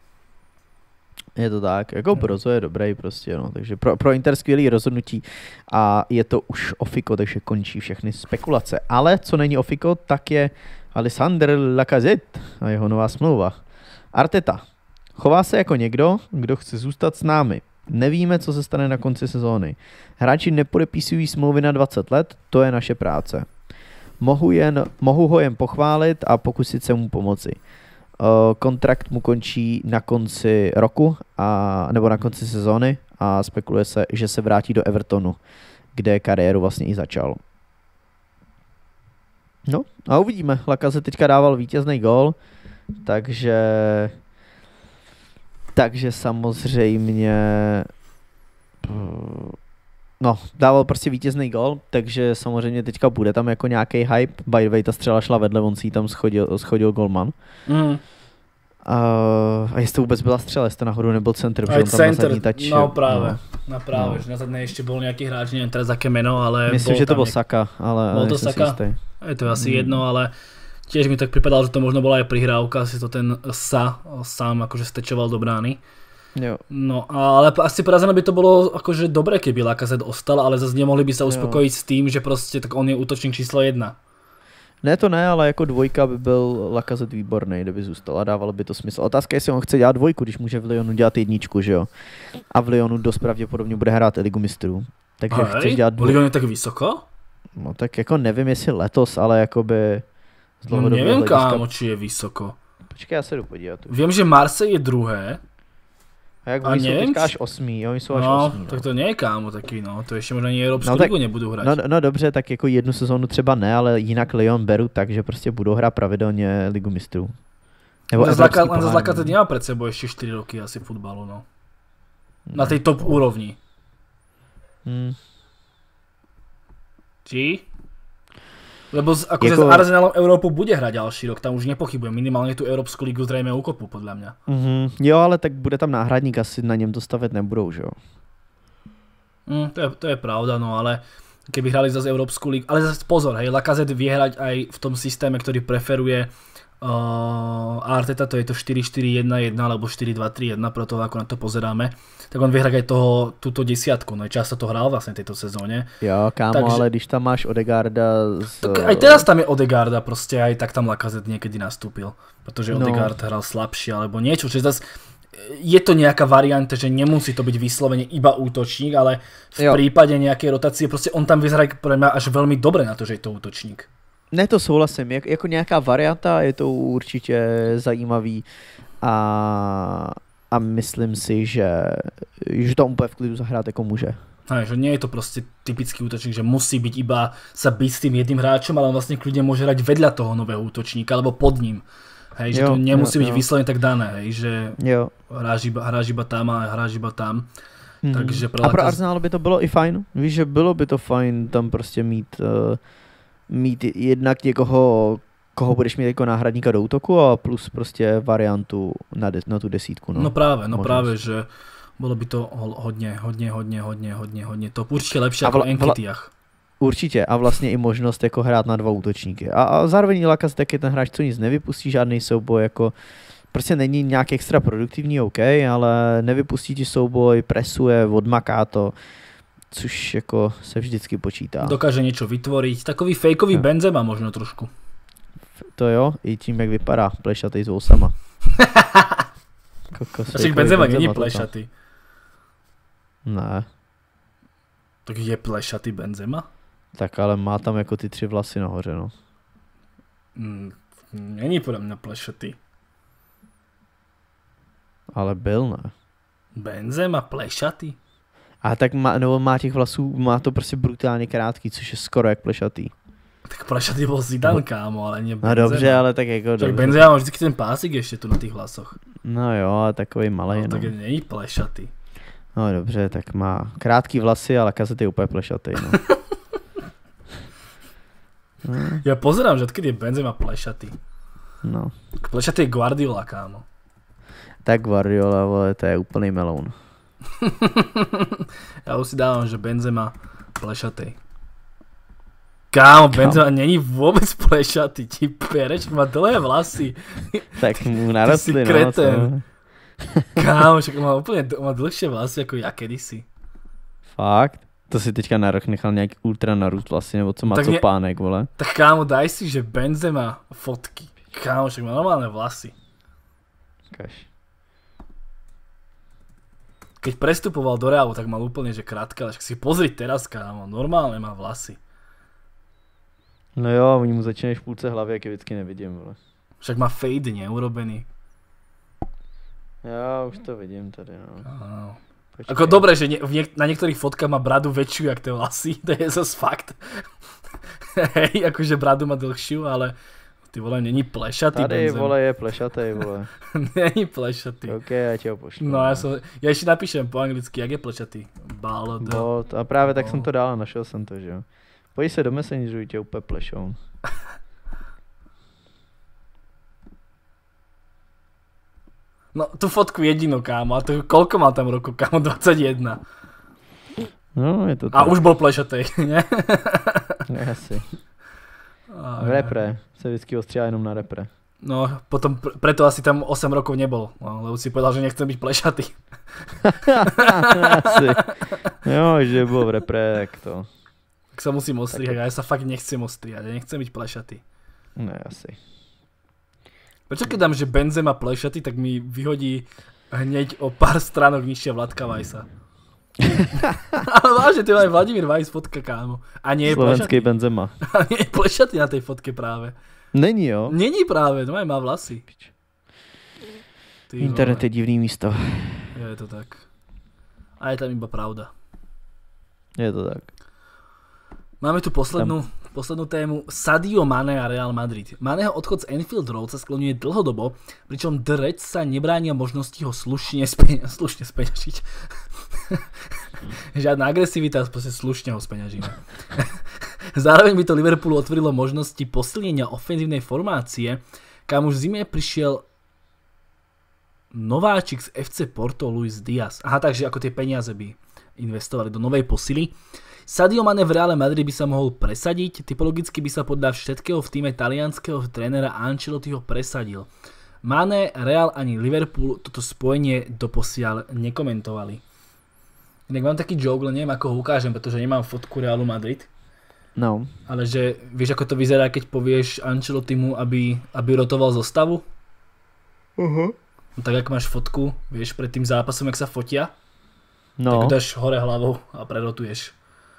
A: Je to tak, jako Brozo je dobrý prostě, no, takže pro Inter skvělý rozhodnutí a je to už ofiko, takže končí všechny spekulace. Ale co není ofiko, tak je Alexandre Lacazette a jeho nová smlouva. Arteta chová se jako někdo, kdo chce zůstat s námi. Nevíme, co se stane na konci sezóny. Hráči nepodepisují smlouvy na 20 let, to je naše práce. Mohu ho jen pochválit a pokusit se mu pomoci. Kontrakt mu končí na konci roku nebo na konci sezóny a spekuluje se, že se vrátí do Evertonu, kde kariéru vlastně i začal. No a uvidíme. Lacazette teďka dával vítězný gól, takže samozřejmě dával prostě vítězný gól, takže samozřejmě teďka bude tam jako nějaký hype. By the way, ta střela šla vedle, on si tam schodil golman. A jestli to vůbec byla střela, jestli to nahoru nebyl center, protože on tam na zadní tač.
B: No práve, že na zadnej ešte bol nejaký hráč, neviem teraz aké meno, ale
A: myslím, že to bol Saka, ale
B: bol to Saka? Je to asi jedno, ale tiež mi tak pripadalo, že to možno bola aj prihrávka, si to ten sám akože stečoval do brány.
A: Jo.
B: No, ale asi porazené by to bolo akože dobre, keby Lacazette ostal, ale zase nemohli by sa uspokojiť s tým, že proste tak on je útočník číslo 1.
A: Ne, to ne, ale jako dvojka by byl Lacazette výborný, kdyby zůstal a dávalo by to smysl. Otázka je, jestli on chce dělat dvojku, když může v Lyonu dělat jedničku, že jo? A v Lyonu dost pravděpodobně bude hrát Ligu mistrů. Takže chceš dělat
B: dvojku. Lyon je tak vysoko?
A: No tak jako nevím, jestli letos, ale jakoby z dlouhodobého
B: nevím,
A: hlediska...
B: kámo, či je vysoko.
A: Počkej, já se jdu podívat.
B: Vím, že Marseille je druhé.
A: A jak oni jsou teďka až 8, oni jsou až 8.
B: Tak to nie je, kámo, taký, no, to ještě možná ani Evropskou ligu nebudou hrát.
A: No dobře, tak jako jednu sezónu třeba ne, ale jinak Lyon beru tak, že prostě budou hrát pravidelně Ligu mistrů.
B: Nebo Lacazette nemá pred sebou ešte 4 roky asi futbalu, no. Na tej top úrovni. Či? Lebo akože s Arsenalom Európu bude hrať ďalší rok, tam už nepochybujem, minimálne tú Európsku ligu zrejme ukopu, podľa mňa.
A: Jo, ale tak bude tam náhradník, asi na něm to stavět nebudou, že jo?
B: To je pravda, no ale keby hrali zase Európsku ligu, ale zase pozor, hej, Lacazette vie hrať aj v tom systéme, ktorý preferuje Arteta, to je to 4-4-1-1 alebo 4-2-3-1, proto ako na to pozeráme, tak on vie hrať aj túto desiatku, no často to hral vlastne tejto sezóne.
A: Jo, kámo, takže, ale když tam máš Odegaarda
B: tak aj teraz tam je Odegaarda, proste aj tak tam Lacazette niekedy nastúpil, pretože Odegaard hral slabšie alebo niečo, čiže zase je to nejaká varianta, že nemusí to byť vyslovene iba útočník, ale v prípade nejakej rotácie proste on tam vyzerá pre mňa až veľmi dobre na to, že je to útočník.
A: Ne, to souhlasím, jako nějaká varianta, je to určitě zajímavý a myslím si, že to úplně v klidu zahrát jako může.
B: Že nie je to proste typický útočník, že musí byť iba sa byť s tým jedným hráčom, ale on vlastne kľudne môže hrať vedľa toho nového útočníka, alebo pod ním. Hej, že to nemusí byť vyslovene tak dané, hej, že hráš iba tam a hráš iba tam. Takže
A: a pro Arsenal by to bylo i fajn, víš, že bylo by to fajn tam prostě mít jednak někoho, koho budeš mít jako náhradníka do útoku a plus prostě variantu na tu desítku.
B: No práve, že bolo by to hodně top. Určitě lepší jako Nketiah.
A: Určitě a vlastně i možnost jako hrát na dva útočníky. A zároveň Lacazette je ten hráč, co nic nevypustí, žádný souboj, jako prostě není nějak extra produktivní, OK, ale nevypustí ti souboj, presuje, odmaká to. Což jako se vždycky počítá.
B: Dokáže niečo vytvoriť. Takový fejkový Benzema možno trošku.
A: To jo, i tím, jak vypadá plešatý s vousama.
B: Však Benzema není plešatý.
A: Ne.
B: Tak je plešatý Benzema?
A: Tak ale má tam jako ty 3 vlasy nahoře, no.
B: Není podle mě plešatý.
A: Ale byl, ne.
B: Benzema plešatý?
A: A tak má těch vlasů, má to prostě brutálně krátký, což je skoro jak plešatý.
B: Tak plešatý bol Zidane, kámo, ale nie Benzema.
A: No dobře, ale tak jako...
B: Tak Benzema má vždycky ten pásik ještě tu na těch vlasoch.
A: No jo, ale takový malej, no.
B: Tak není plešatý.
A: No dobře, tak má krátký vlasy, ale Lacazette je úplně plešatý, no.
B: Ja pozerám, že odkedy je Benzema plešatý.
A: No.
B: Plešatý je Guardiola, kámo.
A: Tak Guardiola, vole, to je úplný meloun.
B: Ja už si dávam, že Benzema plešatý. Kámo, Benzema není vôbec plešatý, ti pereš, má dlhé vlasy.
A: Tak mu narostli,
B: Ty si kreten. Kámo, však má dlhšie vlasy ako ja kedysi.
A: Fakt? To si teďka na rok nechal nějak ultra narůst vlastně, nebo co má
B: Tak
A: copánek, vole.
B: Tak kámo, daj si, že Benzema fotky. Kámo, však má normálne vlasy.
A: Kaž.
B: Keď prestupoval do Realu, tak mal úplne, že krátke, ale však si pozri teraz, kámo, normálne má vlasy.
A: No jo, oni mu začínají v půlce hlavy, jak je vždycky nevidím, vole.
B: Však má fade neurobený.
A: Já už to vidím tady, no. Počkej.
B: Ako dobre, že na niektorých fotkách má bradu väčšiu, jak tie vlasy, to je zase fakt. Hej, akože bradu má dlhšiu, ale ty vole, není plešatý
A: Tady,
B: Benzema.
A: vole, je plešatý, vole.
B: Není plešatý.
A: OK, já ti ho pošlu.
B: No ja ešte napíšem po anglicky, jak je plešatý. Bald.
A: A právě tak jsem to dal a našel jsem to, že jo. Pojď se do Messengeru, tě úplně plešou.
B: No, tú fotku jedinú, kámo, a to koľko mal tam rokov, kámo, 21.
A: No, je to
B: A
A: tak.
B: už bol plešatý, ne?
A: Ne, asi. V repre. Se vždycky ostříhá jenom na repre.
B: No, potom preto asi tam 8 rokov nebol, no, lebo si povedal, že nechcem byť plešatý.
A: Asi. Jo, že byl v repre, tak to.
B: Tak sa musím ostrihať, a ja sa fakt nechcem ostrihať, ja nechcem byť plešatý.
A: Ne, asi.
B: Prečo keď dám, že Benzema plešatý, tak mi vyhodí hneď o pár stránok nižšia Vladka Vajsa. Ale vážne, ty aj Vladimír Vajs fotka, kámo. A nie je
A: Slovenský
B: plešatý.
A: Benzema.
B: A nie je plešatý na tej fotke práve.
A: Není, jo?
B: Není práve, no aj má vlasy. Ty
A: Internet
B: vole.
A: je divný místo.
B: Je to tak. A je tam iba pravda.
A: Je to tak.
B: Máme tu poslednú tému. Sadio Mane a Real Madrid. Maneho odchod z Anfield Road sa skloňuje dlhodobo, pričom The Reds sa nebránia možnosti ho slušne speňažiť. Žiadna agresivita, proste slušne ho speňažíme. Zároveň by to Liverpoolu otvorilo možnosti posilnenia ofenzívnej formácie, kam už v zime prišiel nováčik z FC Porto Luis Diaz. Aha, takže ako tie peniaze by investovali do novej posily. Sadio Mane v Reále Madrid by sa mohol presadiť, typologicky by sa podľa všetkého v týme talianskeho trénera Ancelottiho presadil. Mane, Real ani Liverpool toto spojenie doposiaľ nekomentovali. Inak mám taký joke, len neviem ako ho ukážem, pretože nemám fotku Realu Madrid.
A: No.
B: Ale že vieš ako to vyzerá, keď povieš Ancelottimu, aby rotoval zostavu? No tak ako máš fotku, vieš, pred tým zápasom, jak sa fotia,
A: No.
B: tak dáš hore hlavou a prerotuješ.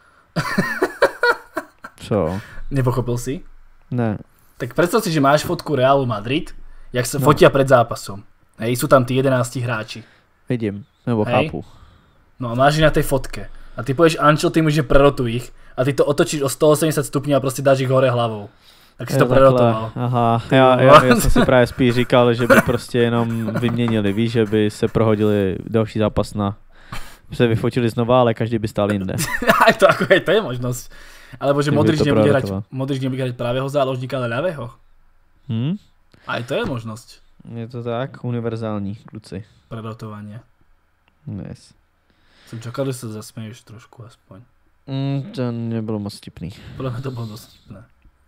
A: Co?
B: Nepochopil si?
A: Ne.
B: Tak predstav si, že máš fotku Realu Madrid, jak sa fotia pred zápasom. Hej, sú tam tí 11 hráči.
A: Vidím. Nebo
B: Hej.
A: chápu.
B: No a máš ich na tej fotke. A ty povieš Ancelottimu, že prerotuj ich. A ty to otočíš o 180 stupňů a prostě dáš ich hore hlavou. Tak si to prerotoval.
A: Aha, já jsem si právě spíš říkal, že by prostě jenom vyměnili, víš, že by se prohodili další zápas se vyfotili znova, ale každý by stál jinde.
B: Aj to je možnosť. Alebo že
A: Kdyby
B: Modrič
A: to
B: nebude hrať pravého záložníka, ale ľavého. Aj to je možnosť.
A: Je to tak, univerzální, kluci.
B: Prerotovanie.
A: Yes.
B: Som čakal, že sa zasmeješ trošku aspoň.
A: To nebylo moc vtipný.
B: Podľa mňa to bolo dosť vtipné.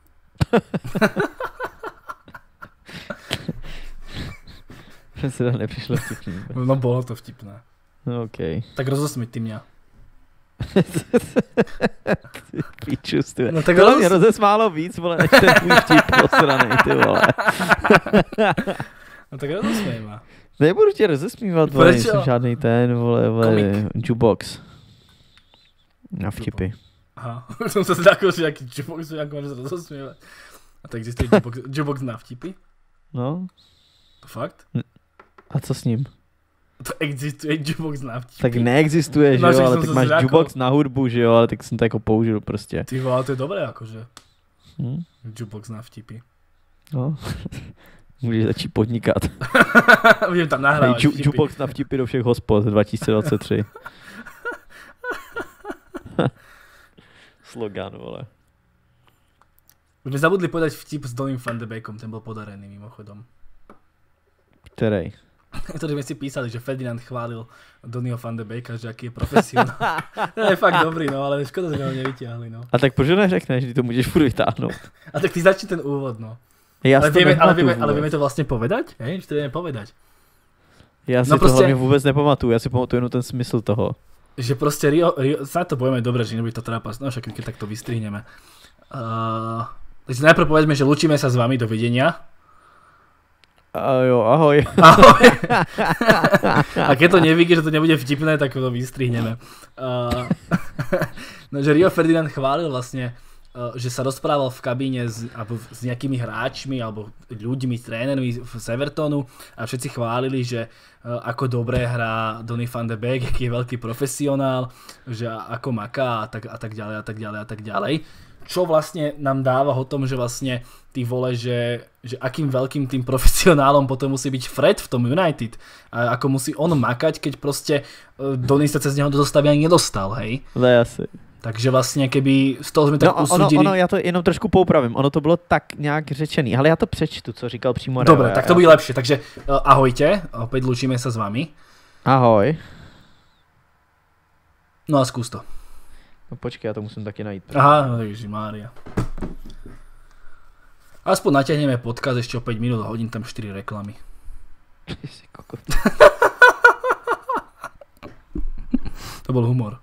A: Že si to nepřišlo vtipný.
B: No bolo to vtipné.
A: OK.
B: Tak rozosmeď ty mňa.
A: Ty píčus, ty.
B: No tak
A: Tohle mě rozesmálo víc, vole, než ten tvůj vtip posranej, ty vole.
B: No tak rozosmeď ma.
A: Nebudu tě rozesmívat, vole,
B: Prečo?
A: nejsem žádnej ten, vole,
B: Komik.
A: jukebox. Na vtipy.
B: Aha, som sa zľakol, že aký jukebox, ako môžeš rozosmievať. A tak existuje jukebox na vtipy?
A: No,
B: To fakt?
A: a co s ním?
B: To existuje jukebox na vtipy.
A: Tak neexistuje, že
B: No,
A: jo,
B: však
A: ale
B: som
A: tak
B: sa
A: máš
B: zľakol.
A: jukebox na hudbu, že jo, ale tak jsem to jako použil prostě.
B: Ty vole, to je dobré akože.
A: Hm?
B: Jukebox na vtipy.
A: No. Můžeš začít podnikat.
B: Budem tam nahrávať vtipy.
A: Jukebox na vtipy do všech hospod 2023. Slogan, vole.
B: Už sme zabudli povedať vtip s Donnym van de Beekom, ten bol podarený mimochodom.
A: Ktorej?
B: Ktorý sme si písali, že Ferdinand chválil Donnyho van de Beeka, že aký je profesionál. To je fakt dobrý, no, ale škoda, že ho nevyťahli, no.
A: A tak proč neřekneš, že to můžeš furt vytáhnout?
B: A tak ty začni ten úvod, no.
A: Ja
B: ale vieme to vlastne povedať? Hej, že to vieme povedať.
A: Ja si to hlavne vôbec nepamatuju, ja si pamatuju jenom ten smysl toho.
B: Že proste Rio sa to povieme dobre, že nebude to trápať, no však keď takto vystrihneme. Takže najprv povedzme, že lúčime sa s vami, dovidenia.
A: Jo, ahoj.
B: Ahoj. A keď to nevíte, že to nebude vtipné, tak to vystrihneme. No, že Rio Ferdinand chválil vlastne, že sa rozprával v kabíne s nejakými hráčmi alebo ľuďmi, trénermi z Evertonu a všetci chválili, že ako dobre hrá Donny van de Beek, aký je veľký profesionál, že ako maká a tak ďalej. Čo vlastne nám dáva o tom, že vlastne ty vole, že akým veľkým tým profesionálom potom musí byť Fred v tom United. A ako musí on makať, keď proste Donny sa cez neho do zostavy ani nedostal, hej?
A: To je asi.
B: Takže vlastne keby z toho sme tak usúdili...
A: Ono, já to jenom trošku poupravím, ono to bylo tak nějak řečený, ale já to přečtu, co říkal přímo Rio.
B: Dobre, tak to bude lepšie, takže ahojte, opäť lúčime sa s vami.
A: Ahoj.
B: No a skús to.
A: No počkej, já to musím taky najít.
B: Aha, no ježimária. Aspoň natiahneme podcast ešte o 5 minút a hodím tam 4 reklamy. To bol humor.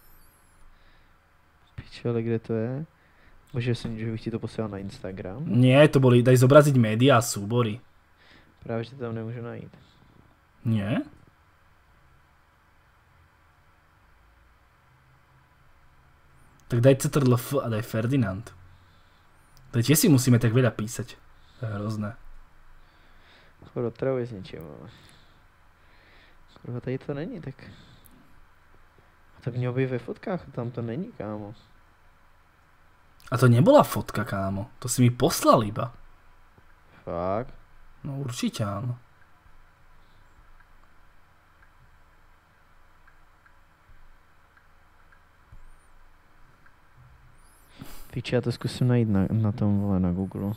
A: Piče, ale kde to je? Bože, že bych ti to poslal na Instagram.
B: Nie, to boli, daj zobraziť médiá a súbory.
A: Právě, že to tam nemůžu najít.
B: Nie? Tak daj CTRL-F a daj Ferdinand. To tiež si musíme tak veľa písať. To je hrozné.
A: Skoro otravuje s ničím, ale... Skoro tady to není, tak... Tak mělo by ve fotkách, tam to není, kámo.
B: A to nebola fotka, kámo. To si mi poslal iba.
A: Fakt?
B: No určite áno.
A: Píči, já to zkusím najít na tom, vole, na Google.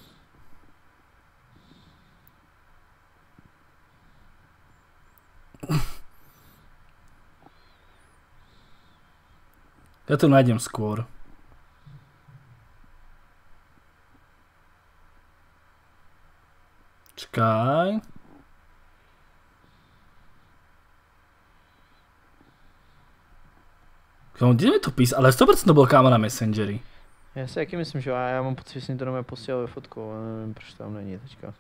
B: Ja to nájdem skôr. Čakaj. Kde mi to písal? Ale 100% to bol kámo na Messengeri.
A: Já si taky myslím, že já mám pocit, že jsem to doma posílal ve fotku, ale nevím, proč tam není teďka.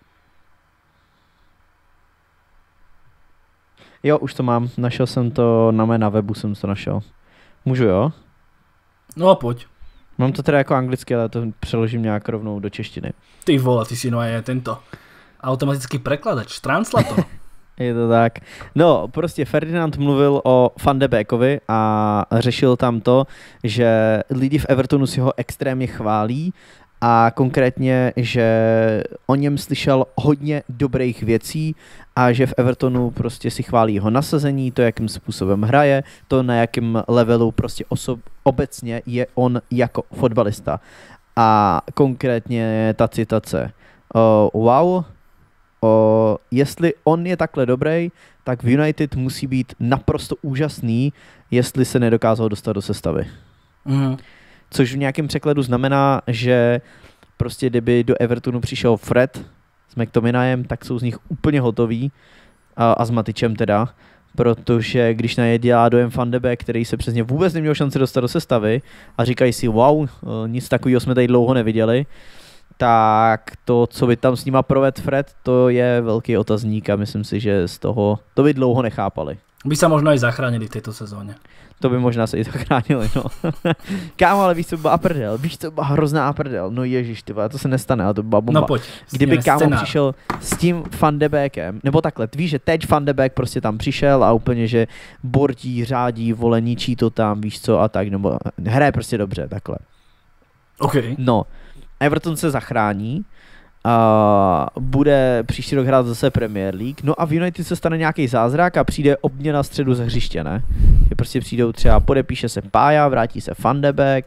A: Jo, už to mám, našel jsem to na webu, jsem to našel. Můžu, jo?
B: No a poď.
A: Mám to teda jako anglicky, ale to přeložím nějak rovnou do češtiny.
B: Ty vole, ty si no aj tento automatický prekladač, translator.
A: Je to tak. No, prostě Ferdinand mluvil o Van de Beekovi a řešil tam to, že lidi v Evertonu si ho extrémně chválí a konkrétně, že o něm slyšel hodně dobrých věcí a že v Evertonu prostě si chválí jeho nasazení, to, jakým způsobem hraje, to, na jakém levelu prostě obecně je on jako fotbalista. A konkrétně ta citace. Wow, jestli on je takhle dobrý, tak v United musí být naprosto úžasný, jestli se nedokázal dostat do sestavy.
B: Mhm.
A: Což v nějakém překladu znamená, že prostě kdyby do Evertonu přišel Fred s McTominayem, tak jsou z nich úplně hotoví a s Matičem teda, protože když na je dělá dojem Van de Beek, který se přesně vůbec neměl šanci dostat do sestavy a říkají si wow, nic takového jsme tady dlouho neviděli, tak to, co by tam s nima provedl Fred, to je velký otazník a myslím si, že z toho to by dlouho nechápali.
B: By sa možno aj zachránili v tejto sezóne.
A: To by možná se i zachránili, no. Kámo, ale víš, co byla prdel? Víš, co byla hrozná prdel? No ježiš, tyba, to se nestane, ale to byla bomba.
B: No pojď,
A: kdyby kámo přišel s tím Van de Beekem, nebo takhle, víš, že teď Van de Beek prostě tam přišel a úplně, že bordí, řádí, vole, ničí to tam, víš co, a tak, nebo hraje prostě dobře, takhle.
B: OK.
A: No, Everton se zachrání, a bude příští rok hrát zase Premier League, no a v United se stane nějaký zázrak a přijde obměna středu ze hřiště, ne? Že prostě přijdou třeba, podepíše se Pája, vrátí se Van de Beek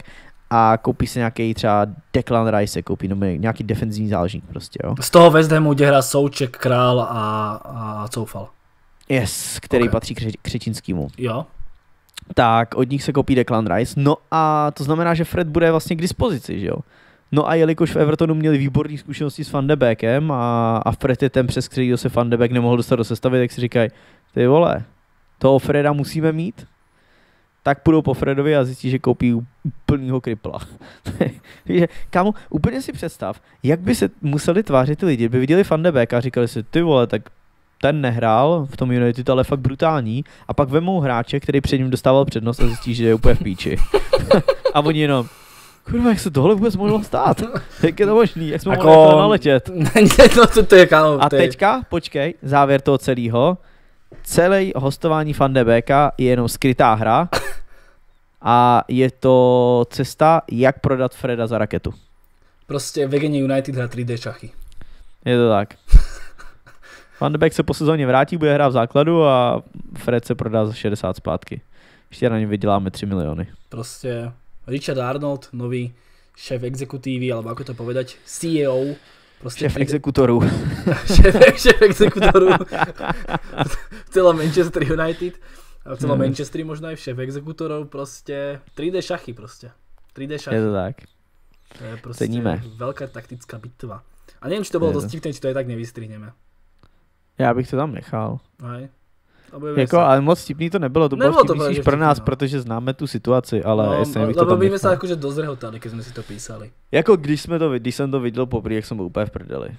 A: a koupí si nějaký třeba Declan Rice, koupí nějaký defenzivní záložník prostě, jo.
B: Z toho West Hamu, kde hrá Souček, Král a Coufal.
A: Yes, který patří Křečínskýmu.
B: Jo.
A: Tak od nich se koupí Declan Rice, no a to znamená, že Fred bude vlastně k dispozici, že jo. No a jelikož v Evertonu měli výborné zkušenosti s Van de Beekem a Fred je ten, přes kterýho se Van de Beek nemohl dostat do sestavy, tak si říkají, ty vole, toho Freda musíme mít, tak půjdou po Fredovi a zjistí, že koupí úplnýho kripla. Kámo, úplně si představ, jak by se museli tvářit ty lidi, kdyby viděli Van de Beeka a říkali si, ty vole, tak ten nehrál v tom United, ale fakt brutální, a pak vemou hráče, který před ním dostával přednost a zjistí, že je úplně v píči. A oni jenom, kurva, jak se tohle vůbec mohlo stát? Jak je to možný? Jak jsme mohli naletět?
B: To je, kámo.
A: A teďka, počkej, závěr toho celého. Celé hostování Van de Beeka je jenom skrytá hra a je to cesta, jak prodat Freda za raketu.
B: Prostě Vegenie United hra 3D šachy.
A: Je to tak. Van de Beek se po sezóně vrátí, bude hrát v základu a Fred se prodá za 60 zpátky. Ještě na něm vyděláme 3 miliony.
B: Prostě Richard Arnold, nový šéf exekutívy, alebo ako to povedať, CEO.
A: Šéf exekutorů.
B: šéf exekutorů v celom Manchester United a v celom Manchesteri možno aj šéf exekutorov, prostě 3D šachy prostě. 3D šachy.
A: Je to tak.
B: To je prostě
A: Ceníme.
B: veľká taktická bitva. A neviem, či to bolo dosť vtipné, či to aj tak nevystrihneme.
A: Já bych to tam nechal.
B: Aj.
A: Jako, ale moc vtipný to nebylo, to bylo vtipnější pro nás, protože známe tu situaci, ale jestli bych to tam
B: nechal. My sa akože dosť rehotali, keď sme si to písali.
A: Jako když jsem to viděl poprvé, jak jsem byl úplně v prdeli.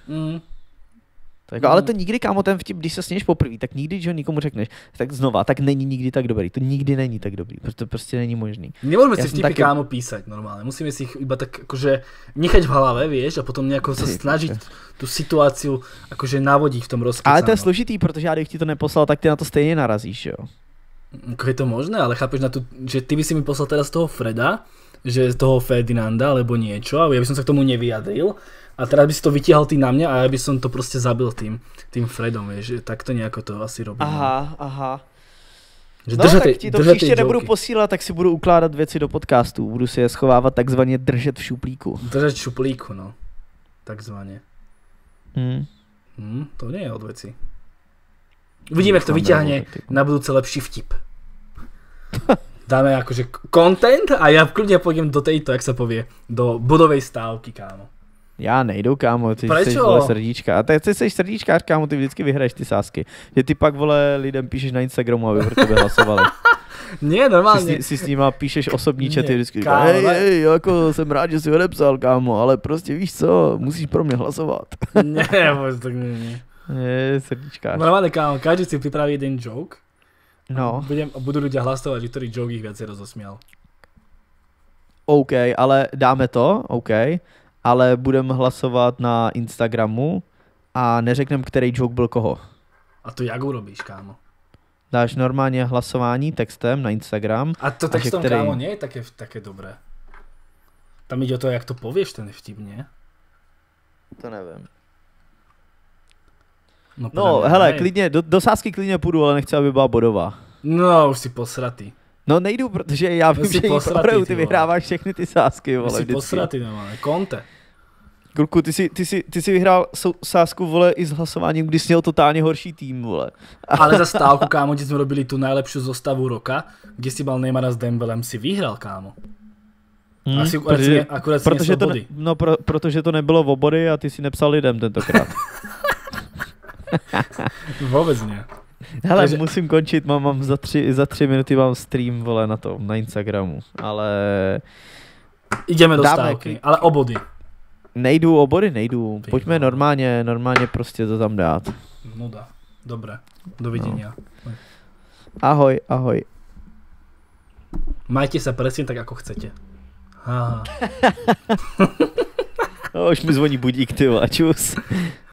A: Tak, ale to nikdy, kámo, ten vtip, když se sněš poprvé, tak nikdy, že ho nikomu řekneš, tak znova, tak není nikdy tak dobrý. To nikdy není tak dobrý, protože to prostě není možný.
B: Nemôžeme si vtipy, kámo, písať normálne. Musíme si ich iba tak akože nechať v hlave, vieš, a potom nejako sa snažiť tu situáciu akože navodiť v tom rozkecanom.
A: Ale to je složitý, protože já kdybych ti to neposlal, tak ty na to stejně narazíš, jo.
B: Ako je to možné, ale chápeš na to, že ty by si mi poslal teraz toho Freda, že z toho Ferdinanda alebo niečo, a ja by som sa k tomu nevyjadril. A teraz by si to vytiahol ty na mňa a ja by som to prostě zabil tým Fredom, vieš, tak to nejako to asi robím.
A: Aha.
B: Že
A: no tak ti to příště nebudu posílat, tak si budu ukládat věci do podcastu, budu si je schovávat takzvaně držet v šuplíku.
B: Držet v šuplíku, no, takzvaně. To nie je od veci. Uvidíme, jak to vyťahne na budúce lepší vtip. Dáme akože content a ja kľudne pôjdem do tejto, jak sa povie, do bodovej stávky, kámo.
A: Já nejdu, kámo, ty jsi vole srdíčka. A ty jsi srdíčkář, kámo, ty vždycky vyhraješ ty sásky. Že ty pak, vole, lidem píšeš na Instagramu, aby pro tebe hlasovali.
B: Nie, normálně.
A: Si s nima píšeš osobní chaty, vždycky říkáš, hej, jako jsem rád, že jsi odepsal, kámo, ale prostě víš co, musíš pro mě hlasovat.
B: Ne, vůbec tak nie.
A: Je, srdíčkář.
B: Normálně, kámo, každý si připraví jeden joke.
A: No.
B: Budú ľudia hlasovať, že ktorý joke ich viacej rozosmial.
A: OK, ale dáme to, OK. Ale budeme hlasovat na Instagramu a neřekneme, který joke byl koho.
B: A to jak urobíš, kámo?
A: Dáš normálně hlasování textem na Instagram.
B: A to textom, kámo, nie je také dobré. Tam ide o to, jak to povieš, ten vtip, nie?
A: To nevím.
B: No
A: hele, klidně, do sázky klidně půjdu, ale nechci, aby byla bodová.
B: No, už si posratý.
A: No nejdu, protože já vím, že jí ty vyhráváš všechny ty sázky, vole,
B: vždycky. Jsi posratý, normálně, Conte.
A: Kurku, ty jsi vyhrál sázku, vole, i s hlasováním, kdy jsi měl totálně horší tým, vole.
B: Ale za stávku, kámo, kde jsme robili tu nejlepší zostavu roka, kde si mal Neymara s Dembelem, si vyhral, kámo. Asi akurát si nesl body.
A: Protože to nebylo v obory a ty si nepsal lidem tentokrát.
B: Vůbec ne.
A: Hele, takže musím končit, mám za 3 minuty mám stream, vole, na Instagramu, ale...
B: Ideme do stávky, ale o body.
A: Nejdu, obory. Pojďme normálně prostě to tam dát.
B: No dá, dobré, dovidenia. No.
A: Ahoj.
B: Majte sa presne tak, ako chcete.
A: Už mi zvoní budík, ty vole, čus.